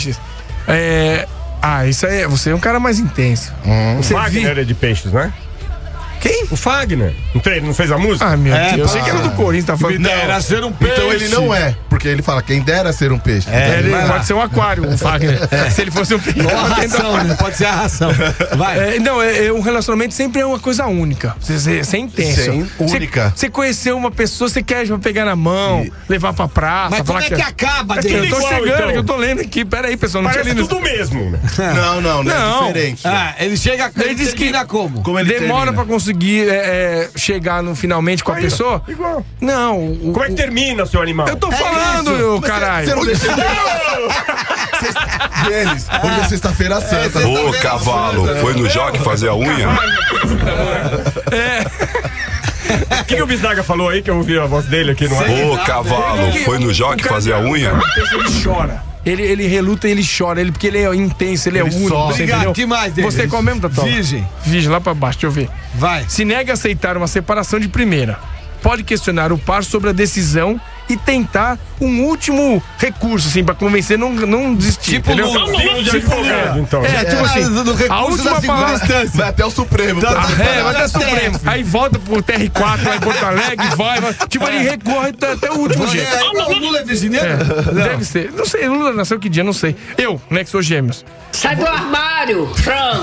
Isso aí, você é um cara mais intenso. O Fagner é de peixes, né? Quem? O Fagner. Não fez a música? Ah, meu Deus. Eu sei que era do Corinthians, tá falando. Dera ser um peixe. Então ele não é, porque ele fala, quem dera ser um peixe. Ele pode ser um aquário, o Fagner. Se ele fosse um peixe. Ou a ração, né? Pode ser a ração. Vai. Um relacionamento sempre é uma coisa única. Você é intenso. Única. Você conheceu uma pessoa, você quer pegar na mão, levar pra praça. Mas como é que acaba, Eu tô igual, chegando, então. que eu tô lendo aqui. Pera aí, pessoal. Não Parece tudo mesmo, né? Não, é diferente. Ele chega, ele diz que como? Como ele demora termina? pra conseguir chegar finalmente com a pessoa. Igual. Não. Como é que termina, seu animal? Eu tô falando, caralho. Você não deixa Denis, hoje é sexta-feira santa. Ô, cavalo, foi no Jockey fazer a unha? O que o Bisnaga falou aí, que eu ouvi a voz dele aqui no ar? Ô, cavalo, foi no Jockey fazer a unha? Ele chora. Ele reluta e ele chora, porque ele é intenso, ele é único. Você Obrigado, entendeu? que mais, Denis? Você qual mesmo, Tató? Virgem, lá pra baixo, deixa eu ver. vai. Se nega a aceitar uma separação de primeira, pode questionar o par sobre a decisão e tentar um último recurso, assim, pra convencer, não desistir. Tipo entendeu? Então. Tipo assim, a última palavra. Vai até o Supremo. Vai até o Supremo. Aí volta pro TR4 lá em Porto Alegre, vai. Tipo, ele recorre até o último jeito. O Lula é virgineiro? Deve ser. Não sei, Lula nasceu que dia, não sei. Eu, né, que sou gêmeos. Sai do armário, frango!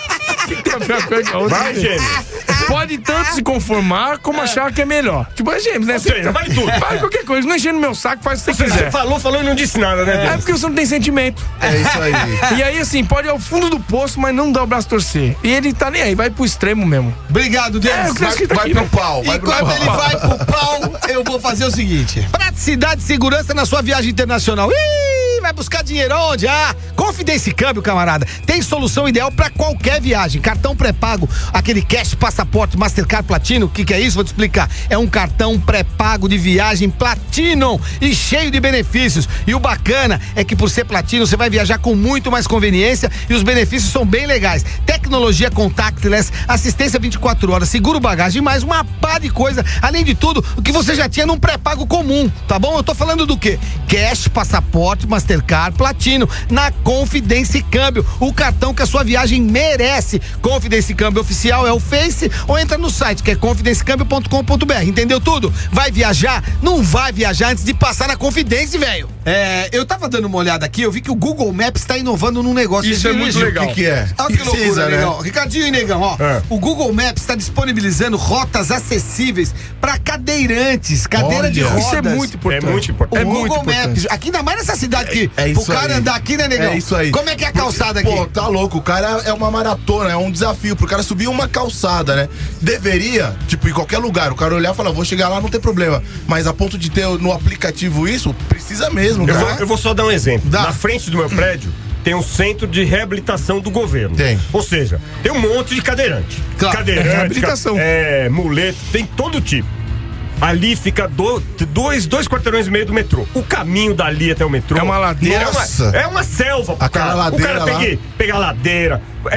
Vai, gêmeos. Pode tanto se conformar como achar que é melhor. Tipo, é gêmeos, né? Ou seja, vale tudo. Vale qualquer coisa. Não enchendo meu saco, faz o que você Você quiser. falou e não disse nada, né, É Deus? porque você não tem sentimento. É isso aí. E aí, assim, pode ir ao fundo do poço, mas não dá o braço a torcer. E ele tá nem aí, vai pro extremo mesmo. Obrigado, Deus. É, o que você tá Vai aqui, pro né? pau. E quando ele vai pro pau, eu vou fazer o seguinte: praticidade e segurança na sua viagem internacional. Vai buscar dinheiro onde? Confidência Câmbio, camarada. Tem solução ideal pra qualquer viagem. Cartão pré-pago, aquele cash, passaporte, Mastercard Platinum. O que é isso? Vou te explicar. É um cartão pré-pago de viagem Platinum e cheio de benefícios. E o bacana é que por ser Platinum, você vai viajar com muito mais conveniência e os benefícios são bem legais. Tecnologia contactless, assistência 24 horas, seguro bagagem e mais uma pá de coisa. Além de tudo, o que você já tinha num pré-pago comum, tá bom? Eu tô falando do quê? Cash, passaporte, Mastercard Platinum na Confidência Câmbio, o cartão que a sua viagem merece. Confidência Câmbio oficial é o Face ou entra no site que é confidenciacambio.com.br. Entendeu tudo? Vai viajar? Não vai viajar antes de passar na Confidência, velho. Eu tava dando uma olhada aqui, eu vi que o Google Maps tá inovando num negócio. Isso é muito legal. O que é? Olha que loucura, né? Negão. Ricardinho e Negão, ó. O Google Maps está disponibilizando rotas acessíveis para cadeirantes, cadeira de rodas. Isso é muito importante. É muito O importante. Google Maps, aqui ainda mais nessa cidade que É o isso cara aí. andar aqui, né, Negão? É isso aí. Como é que é a calçada aqui? Pô, tá louco. O cara é uma maratona, é um desafio pro cara subir uma calçada, né? Deveria, tipo, em qualquer lugar, o cara olhar e falar, vou chegar lá, não tem problema. Mas a ponto de ter no aplicativo isso, precisa mesmo, cara. Eu vou só dar um exemplo. Dá. Na frente do meu prédio tem um centro de reabilitação do governo. Tem. Ou seja, tem um monte de cadeirante. Claro, Cadeirante, é reabilitação. muleta, tem todo tipo. Ali fica dois quarteirões e meio do metrô. O caminho dali até o metrô. É uma ladeira. Nossa. É uma selva pro Aquela cara. ladeira O cara tem lá. que pegar ladeira,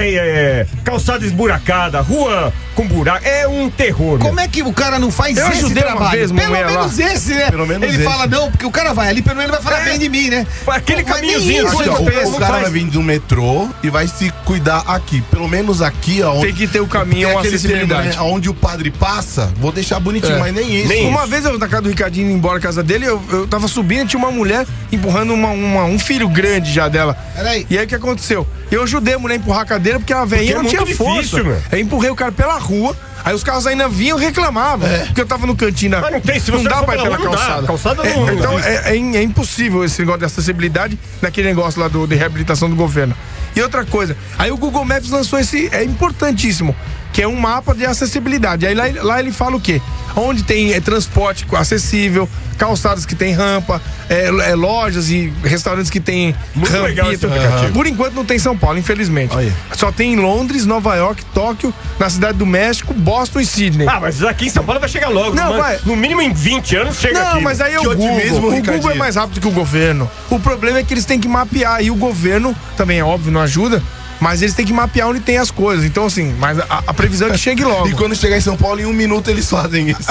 calçada esburacada, rua com buraco. É um terror. Como é que o cara não faz Eu esse ajudei uma trabalho? vez uma Pelo mulher menos esse, né? Pelo menos ele esse. fala não, porque o cara vai ali, pelo menos ele vai falar bem de mim, né? Aquele Pô, mas nem caminhozinho, isso Aqui, ele ó, fez. o cara vai vir do metrô e vai se cuidar aqui. Pelo menos aqui, ó. Tem que ter o caminho, tem a aquele acessibilidade. termo, né, onde o padre passa, vou deixar bonitinho, mas nem isso. Uma vez eu na casa do Ricardinho, indo embora da casa dele, eu tava subindo e tinha uma mulher empurrando um filho grande já dela. Peraí. E aí o que aconteceu? Eu ajudei a mulher a empurrar a cadeira porque a velhinha é não muito tinha difícil, força. meu. Aí empurrei o cara pela rua. Aí os carros ainda vinham e reclamavam. Porque eu tava no cantinho. Mas não tem, se você não dá for pra ir pela pela rua, não dá. calçada. Calçada não- Então não é impossível esse negócio de acessibilidade naquele negócio lá de reabilitação do governo. E outra coisa, aí o Google Maps lançou esse, é importantíssimo, que é um mapa de acessibilidade. Aí lá ele fala o quê? Onde tem transporte acessível, calçadas que tem rampa, lojas e restaurantes que tem Muito legal esse aplicativo. Por enquanto não tem em São Paulo, infelizmente. Olha. Só tem em Londres, Nova York, Tóquio, na Cidade do México, Boston e Sydney. Mas aqui em São Paulo vai chegar logo. Não, mas vai. No mínimo em 20 anos chega Não, aqui. mas aí é Que o Google. otimismo, O Google é Ricardinho. mais rápido que o governo. O problema é que eles têm que mapear. E o governo, também é óbvio, não ajuda. Mas eles têm que mapear onde tem as coisas. Então, assim, mas a previsão é que chegue logo. E quando chegar em São Paulo, em 1 minuto eles fazem isso.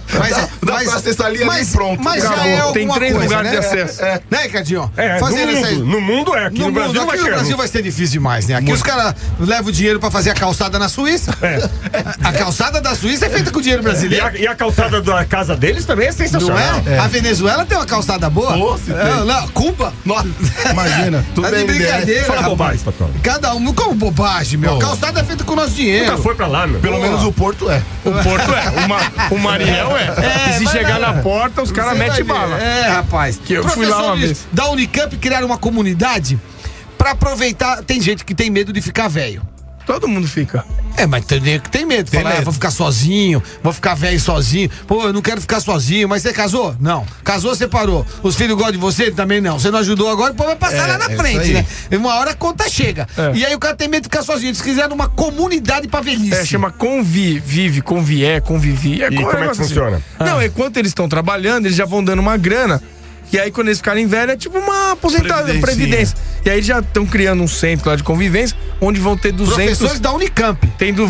Dá pra acessar ali e pronto. Mas já Acabou. é alguma Tem 3 coisa, lugares né? de acesso. Né, Ricardinho? No mundo é. Aqui no Brasil não vai aqui no chegar. Brasil vai ser difícil demais, né? Aqui os caras levam o dinheiro pra fazer a calçada na Suíça. A calçada da Suíça é feita com dinheiro brasileiro. E a calçada da casa deles também é Não sensacional. é? A Venezuela tem uma calçada boa? Pô, se tem. Não, Cuba? Nossa, imagina, tudo Tá de é ideia. brincadeira, Fala rapaz. bobagem, patrão. Cada um, como bobagem, meu. Pô. Calçada é feita com o nosso dinheiro. Nunca foi pra lá, meu. Pelo menos o Porto é. O Porto o Mariel é. E se mas chegar não. na porta, os caras Você metem vai ver. bala. Rapaz. Que eu fui lá uma Professores vez. da Unicamp criaram uma comunidade pra aproveitar. Tem gente que tem medo de ficar velho. Todo mundo fica. Mas tem nego que tem medo. Fala, medo. vou ficar sozinho, vou ficar velho sozinho. Pô, eu não quero ficar sozinho. Mas você casou? Não. Casou, separou. Os filhos gostam de você? Também não. Você não ajudou agora, pô, vai passar lá na isso frente, aí. né? E uma hora a conta chega. E aí o cara tem medo de ficar sozinho. Eles quiseram uma comunidade pra velhice. Chama convivir. E como é que funciona? Não, enquanto eles estão trabalhando, eles já vão dando uma grana E aí, quando eles ficarem velhos, é tipo uma aposentadoria, previdência. E aí, eles já estão criando um centro lá de convivência, onde vão ter 200... Professores da Unicamp.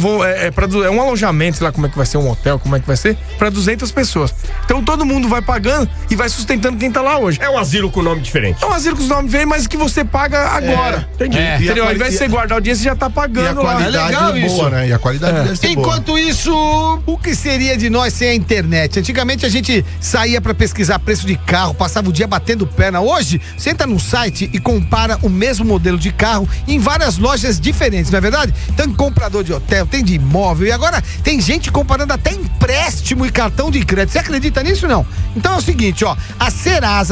É um alojamento, sei lá como é que vai ser, um hotel, como é que vai ser, pra 200 pessoas. Então, todo mundo vai pagando e vai sustentando quem tá lá hoje. É um asilo com nome diferente. É um asilo com nome diferente, mas que você paga agora. Entendi. Entendeu? Ao invés de você guardar o dinheiro, você já tá pagando lá. E a qualidade é boa, né? E a qualidade deve ser boa. Enquanto isso, o que seria de nós sem a internet? Antigamente, a gente saía pra pesquisar preço de carro, passava o dia batendo perna. Hoje, você entra num site e compara o mesmo modelo de carro em várias lojas diferentes, não é verdade? Tem comprador de hotel, tem de imóvel e agora tem gente comparando até empréstimo e cartão de crédito. Você acredita nisso ou não? Então é o seguinte, ó, a Serasa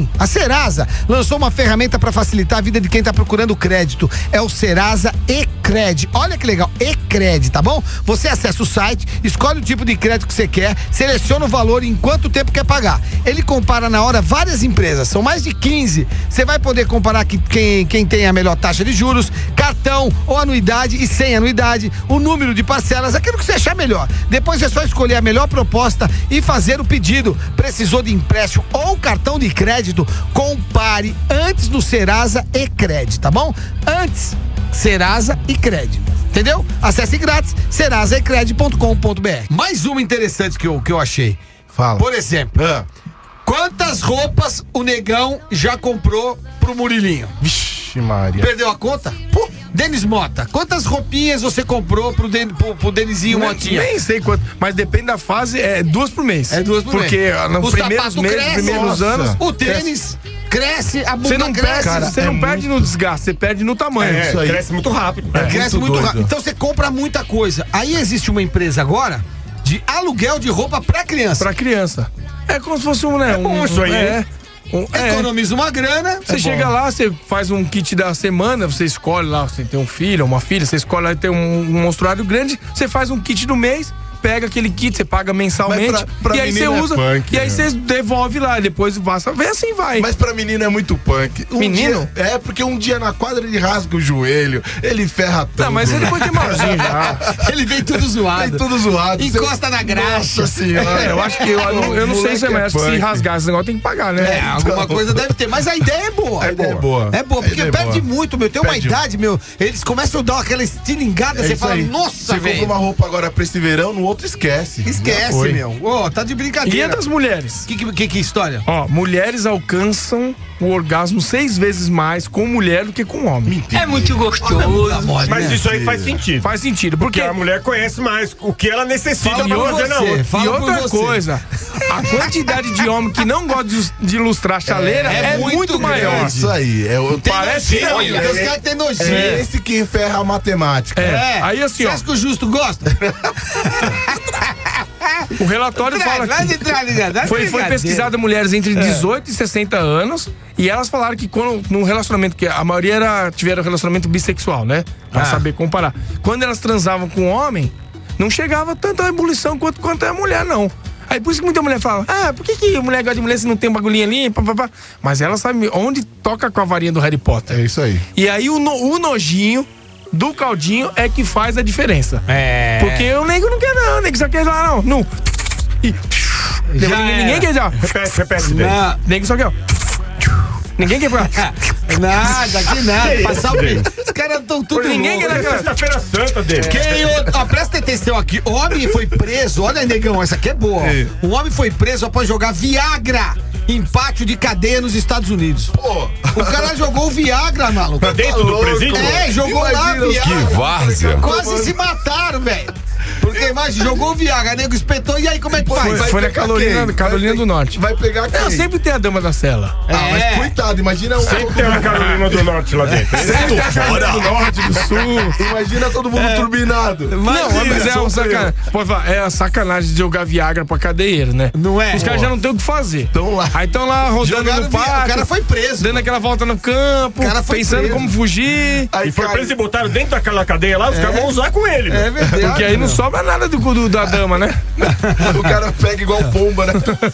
lançou uma ferramenta para facilitar a vida de quem tá procurando crédito. É o Serasa E-Cred. Olha que legal, E-Cred, tá bom? Você acessa o site, escolhe o tipo de crédito que você quer, seleciona o valor e em quanto tempo quer pagar. Ele compara na hora várias empresas, são mais de 15. Você vai poder comparar quem tem a melhor taxa de juros, cartão ou anuidade e sem anuidade, o número de parcelas, aquilo que você achar melhor. Depois é só escolher a melhor proposta e fazer o pedido. Precisou de empréstimo ou cartão de crédito? Compare antes do Serasa E-Cred, tá bom? Antes, Serasa E-Cred. Entendeu? Acesse grátis, serasaecred.com.br. Mais uma interessante que eu achei. Fala. Por exemplo, quantas roupas o Negão já comprou pro Murilinho? Vixe, Maria. Perdeu a conta? Pô, Denis Mota, quantas roupinhas você comprou pro Denizinho Motinha? Nem sei quanto, mas depende da fase, é 2 por mês. É 2 por mês. Porque nos primeiros meses, primeiros anos... O tênis cresce, a bunda você não cresce. Cara, você não perde no desgaste, você perde no tamanho. Isso aí. Cresce muito rápido. Cresce muito rápido. Então você compra muita coisa. Aí existe uma empresa agora de aluguel de roupa pra criança. Pra criança. É como se fosse um, né? Isso aí. Economiza uma grana. Você chega lá, você faz um kit da semana, você escolhe lá, você tem um filho, uma filha, você escolhe lá, tem um monstruário grande, você faz um kit do mês, pega aquele kit, você paga mensalmente, e aí você usa, e aí você devolve lá, depois passa, vem assim, vai. Mas pra menino é muito punk. Menino? Porque um dia na quadra ele rasga o joelho, ele ferra tudo. Não, mas ele depois tem malzinho já. Ele vem tudo zoado. Vem tudo zoado. Encosta na graxa. Nossa senhora. Eu acho que eu não sei se é se rasgar esse negócio tem que pagar, né? Alguma coisa deve ter, mas a ideia é boa. É boa. É boa, porque perde muito, meu. Tem uma idade, meu, eles começam a dar aquela estilingada, você fala, nossa, velho. Você compra uma roupa agora pra esse verão, no outro esquece. Esquece, meu. Tá de brincadeira. E é das mulheres? Que história? Ó, mulheres alcançam o orgasmo 6 vezes mais com mulher do que com homem. É muito gostoso. Mas isso aí faz sentido. Faz sentido, porque a mulher conhece mais o que ela necessita pra fazer na outra. E outra coisa, a quantidade de homem que não gosta de ilustrar a chaleira é muito maior. Isso aí. Parece não. Os caras têm nojinho. Esse que ferra a matemática. Aí assim, ó. Você acha que o Justo gosta? O relatório fala que foi pesquisado mulheres entre 18 e 60 anos e elas falaram que quando num relacionamento, que a maioria tiveram relacionamento bissexual, né? Pra saber comparar. Quando elas transavam com homem, não chegava tanta ebulição quanto a mulher, não. Aí por isso que muita mulher fala, por que a mulher gosta de mulher se não tem um bagulhinho ali? Pá. Mas ela sabe onde toca com a varinha do Harry Potter. É isso aí. E aí o nojinho do caldinho é que faz a diferença. Porque o nego não quer não, o nego só quer lá não. Ninguém quer já. Repete. Nego só quer, ó. Ninguém quer pra... Nada, que nada. Passar o mês. Os caras estão tudo ninguém quer naquela Sexta-feira Santa dele. Presta atenção aqui. O homem foi preso. Olha, negão, essa aqui é boa. O homem foi preso após jogar Viagra em pátio de cadeia nos Estados Unidos. Pô, o cara jogou o Viagra, maluco. Pra dentro do presídio? Jogou lá Viagra. Que várzea. Quase se mataram, velho. Porque, imagina, jogou o Viagra, nego espetou, e aí como é que faz? Foi na Carolina do Norte. Vai pegar quem? Sempre tem a dama da cela. Mas coitado, imagina Sempre tem uma Carolina do Norte lá dentro. Fora do Norte, do Sul. Imagina todo mundo turbinado. Mas é um sacanagem. É a sacanagem de jogar Viagra pra cadeieiro, né? Não é? Os caras já não tem o que fazer. Estão lá. Aí estão lá rodando no pátio. O cara foi preso. Dando aquela volta no campo, pensando preso. Como fugir. Aí foi preso e botaram dentro daquela cadeia lá, os caras vão usar com ele. É verdade. Porque aí não sobe sobra nada do cu da dama, né? O cara pega igual pomba, né?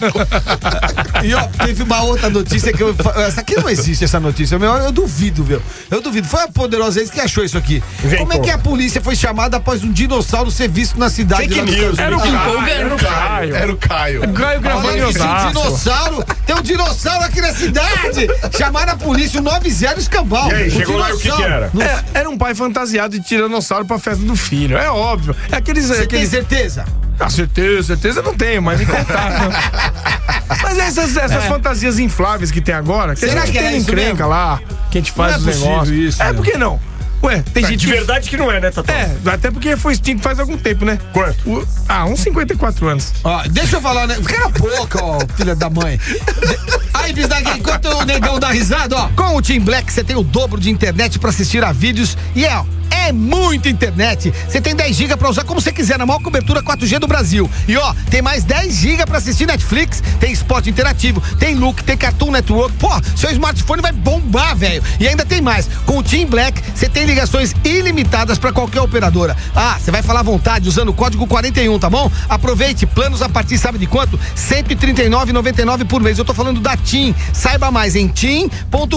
E ó, teve uma outra notícia que essa aqui não existe, essa notícia. Eu duvido, viu? Eu duvido. Foi a Poderosa Ex que achou isso aqui. Como é que a polícia foi chamada após um dinossauro ser visto na cidade? Era o Caio. Era o Caio. O Caio gravou em Osasco. Tem um dinossauro aqui na cidade. Chamaram a polícia, o 90 Escambau. E aí, chegou lá e o que era? Era um pai fantasiado de tiranossauro pra festa do filho. É óbvio. É aqueles. Você tem certeza? Ah, certeza não tenho, mas em contato. Mas essas fantasias infláveis que tem agora, que será a gente que tem encrenca lá, que a gente faz os negócios. Isso, por que não? Ué, tem gente. De verdade que não é, né, Tatá? Até porque foi extinto faz algum tempo, né? Quanto? Uns 54 anos. Ó, deixa eu falar, né? Cala a boca, ó, filha da mãe. Aí, Bisnaga, enquanto o negão dá risada, ó. Com o Team Black, você tem o dobro de internet pra assistir a vídeos e é muita internet. Você tem 10 GB pra usar como você quiser, na maior cobertura 4G do Brasil. E ó, tem mais 10 GB pra assistir Netflix, tem esporte interativo, tem Look, tem Cartoon Network. Pô, seu smartphone vai bombar, velho. E ainda tem mais. Com o Team Black, você tem ligações ilimitadas pra qualquer operadora. Você vai falar à vontade usando o código 41, tá bom? Aproveite, planos a partir, sabe de quanto? R$139,99 por mês. Eu tô falando da TIM. Saiba mais em tim.com.br.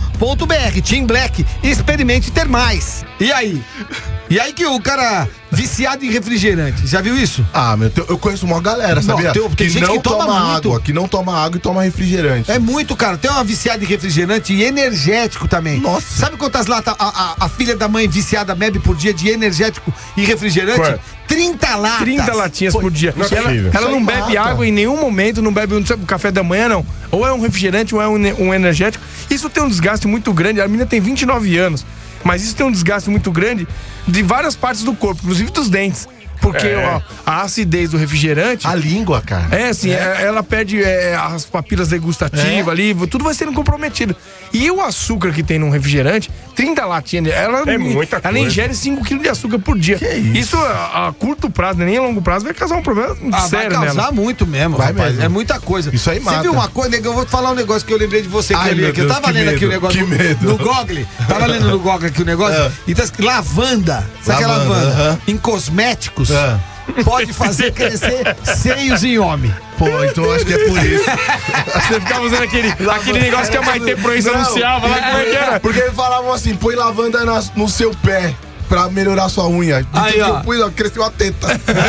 Team Black, experimente ter mais. E aí? E aí que o cara viciado em refrigerante, já viu isso? Eu conheço uma galera, sabia? Tem gente que toma água, que não toma água e toma refrigerante. É muito, cara. Tem uma viciada em refrigerante e energético também. Nossa. Sabe quantas latas a filha da mãe viciada bebe por dia de energético e refrigerante? Quanto? 30 latas. 30 latinhas por dia. Não ela não bebe água em nenhum momento, não bebe um café da manhã, não. Ou é um refrigerante ou é um energético. Isso tem um desgaste muito grande. A menina tem 29 anos. Mas isso tem um desgaste muito grande de várias partes do corpo, inclusive dos dentes. Porque a acidez do refrigerante... A língua, cara. Ela perde as papilas degustativas ali, tudo vai sendo comprometido. E o açúcar que tem num refrigerante, 30 latinhas, ela ingere 5 kg de açúcar por dia. Que isso a curto prazo, nem a longo prazo, vai causar um problema sério nela. Vai causar muito mesmo, rapaz. Mesmo. É muita coisa. Isso aí mata. Você viu uma coisa, eu vou te falar um negócio que eu lembrei de você que eu li aqui. Eu tava lendo aqui o negócio no Google. Tava lendo no Google aqui o negócio. E tá escrito lavanda. Sabe aquela lavanda? Em cosméticos. Pode fazer crescer seios em homem. Pô, então eu acho que é por isso. Você ficava usando aquele negócio que a Maitê Proença anunciava lá, como é que era? Porque eles falavam assim, põe lavanda no seu pé pra melhorar sua unha. Aí, ó. Cresceu a teta.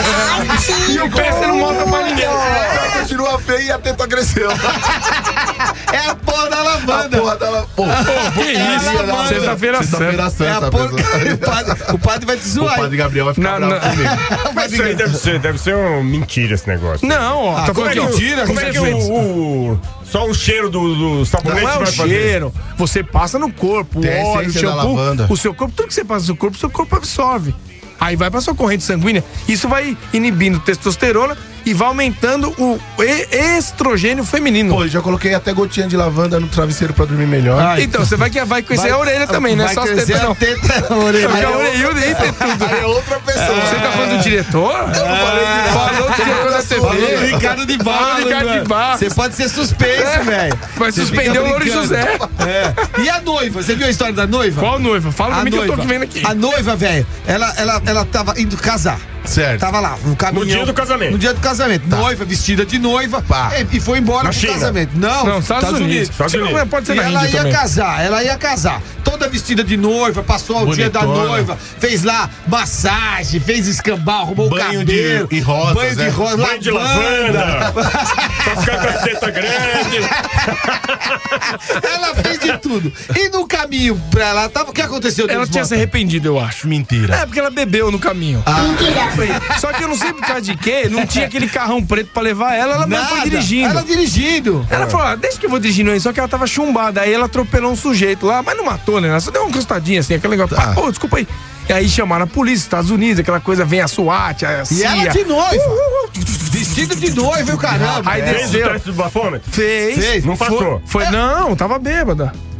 E o pé você não mostra pra ninguém. Continua feio e a teta cresceu. É a porra da lavanda. Que isso? Sexta-feira Santa. O padre vai te zoar. O padre Gabriel vai ficar bravo comigo. Mas isso aí deve ser uma mentira esse negócio. Não, ó. Tá falando de mentira? Como é que só o cheiro do sabonete não é o vai fazer? cheiro. Você passa no corpo, Tem o óleo, o shampoo, o seu corpo, tudo que você passa no seu corpo absorve. Aí vai pra sua corrente sanguínea, isso vai inibindo testosterona e vai aumentando o estrogênio feminino. Pô, eu já coloquei até gotinha de lavanda no travesseiro pra dormir melhor. Então, você vai crescer a orelha também, né? Vai Só as crescer tetas, não. a teta, a orelha. Porque a orelhuda aí tem tudo. É outra pessoa. Você tá falando do diretor? Eu não falei de falou do diretor da TV. Falou do Ricardo de Barros. Você pode ser suspenso, velho. Vai suspender o Louro José. E a noiva? Você viu a história da noiva? Qual noiva? Fala pra mim que eu tô vendo aqui. A noiva, velho, ela tava indo casar. Certo. Tava lá, no caminhão. No dia do casamento. No dia do casamento. Tá. Noiva, vestida de noiva. E foi embora pro casamento. Não, Estados Unidos. Pode ser e na Índia também. Ela ia casar. Toda vestida de noiva, passou o dia da noiva, fez lá massagem, fez escambau, arrumou o cabelo. Banho de rosa. Banho de lavanda. Pra ficar com a teta grande. Ela fez de tudo. E no caminho pra ela, o que aconteceu? Ela tinha se arrependido, eu acho. Mentira. É, porque ela bebeu no caminho. Mentira. Só que eu não sei por causa de quê, não tinha aquele carrão preto pra levar ela foi dirigindo. Ela dirigindo. Ela falou, deixa que eu vou dirigindo aí, só que ela tava chumbada. Aí ela atropelou um sujeito lá, mas não matou, né? Ela só deu uma encostadinha assim, aquele negócio. Desculpa aí. E aí chamaram a polícia, Estados Unidos, aquela coisa, vem a SWAT, a CIA. E ela de noiva. Vestido de noiva, o caramba. Aí Fez o desceu. teste do bafômetro? Fez. Não passou? Não, tava bêbada.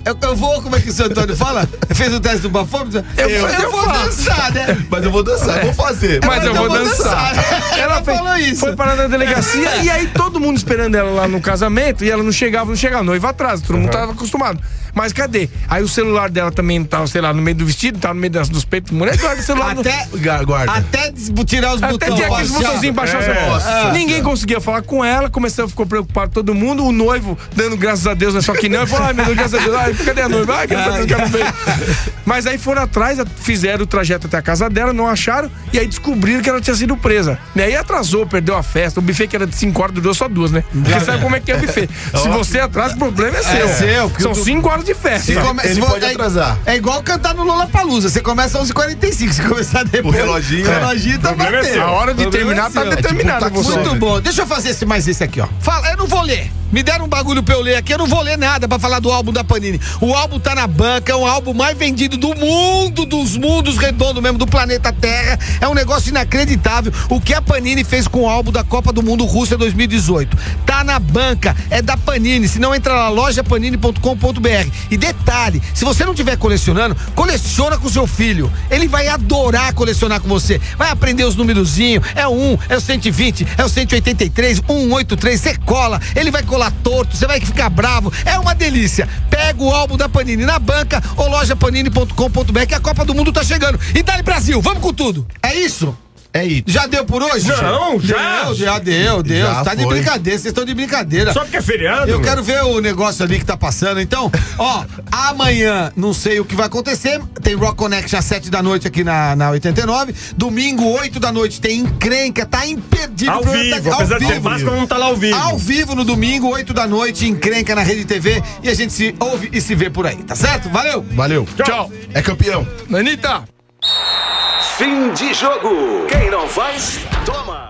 eu vou, como é que o seu Antônio fala? Fez o teste do bafômetro? Eu vou dançar, né? Mas eu vou dançar, vou fazer. Mas eu vou dançar. Ela falou isso. Foi parar na delegacia e aí todo mundo esperando ela lá no casamento e ela não chegava, noiva atrás, todo mundo tava acostumado. Mas cadê? Aí o celular dela também tava, sei lá, no meio do vestido, tava no meio dos peitos. Mulher guarda o celular Guarda. Até tirar os botões. Até tinha aqueles botãozinhos baixar o celular. Ninguém conseguia falar com ela, ficou preocupado todo mundo, o noivo dando graças a Deus, né? Só que não, falou, ai meu Deus, graças a Deus, ai, cadê a noiva? Ai, quero ver. Mas aí foram atrás, fizeram o trajeto até a casa dela, não acharam, e aí descobriram que ela tinha sido presa. E aí atrasou, perdeu a festa, o buffet que era de 5 horas durou só 2, né? Porque sabe como é que é o buffet. Se você atrasa, o problema é seu. São 5 horas de festa. Ele pode atrasar. É igual cantar no Lollapalooza, você começa às 11h45, se começar depois. O reloginho tá batendo. A hora de terminar tá determinada. Muito bom. Deixa eu fazer esse aqui, ó. Fala, eu não vou ler. Me deram um bagulho pra eu ler aqui, eu não vou ler nada pra falar do álbum da Panini. O álbum tá na banca, é um álbum mais vendido do mundo, dos mundos redondos mesmo, do planeta Terra. É um negócio inacreditável o que a Panini fez com o álbum da Copa do Mundo Rússia 2018. Tá na banca, é da Panini. Se não, entra lá, lojapanini.com.br. E detalhe, se você não estiver colecionando, coleciona com seu filho. Ele vai adorar colecionar com você. Vai aprender os numerozinhos, é o 1, é o 120, é o 183, 183, você cola. Ele vai colar torto, você vai ficar bravo, é uma delícia. Pega o álbum da Panini na banca ou lojapanini.com.br que a Copa do Mundo tá chegando. E dá-lhe Brasil, vamos com tudo. É isso? É isso. Já deu por hoje? Não, já deu. Já tá de foi. brincadeira, vocês estão de brincadeira. Só porque é feriado? Eu quero ver o negócio ali que tá passando. Então, ó, amanhã não sei o que vai acontecer. Tem Rock Connection às 7 da noite aqui na 89. Domingo, 8 da noite, tem Encrenca, tá imperdível. Ao vivo, apesar de ser Vasco, não tá lá ao vivo. Ao vivo no domingo, 8 da noite, Encrenca na Rede TV. E a gente se ouve e se vê por aí, tá certo? Valeu. Tchau. É campeão. Anitta. Fim de jogo. Quem não faz, toma.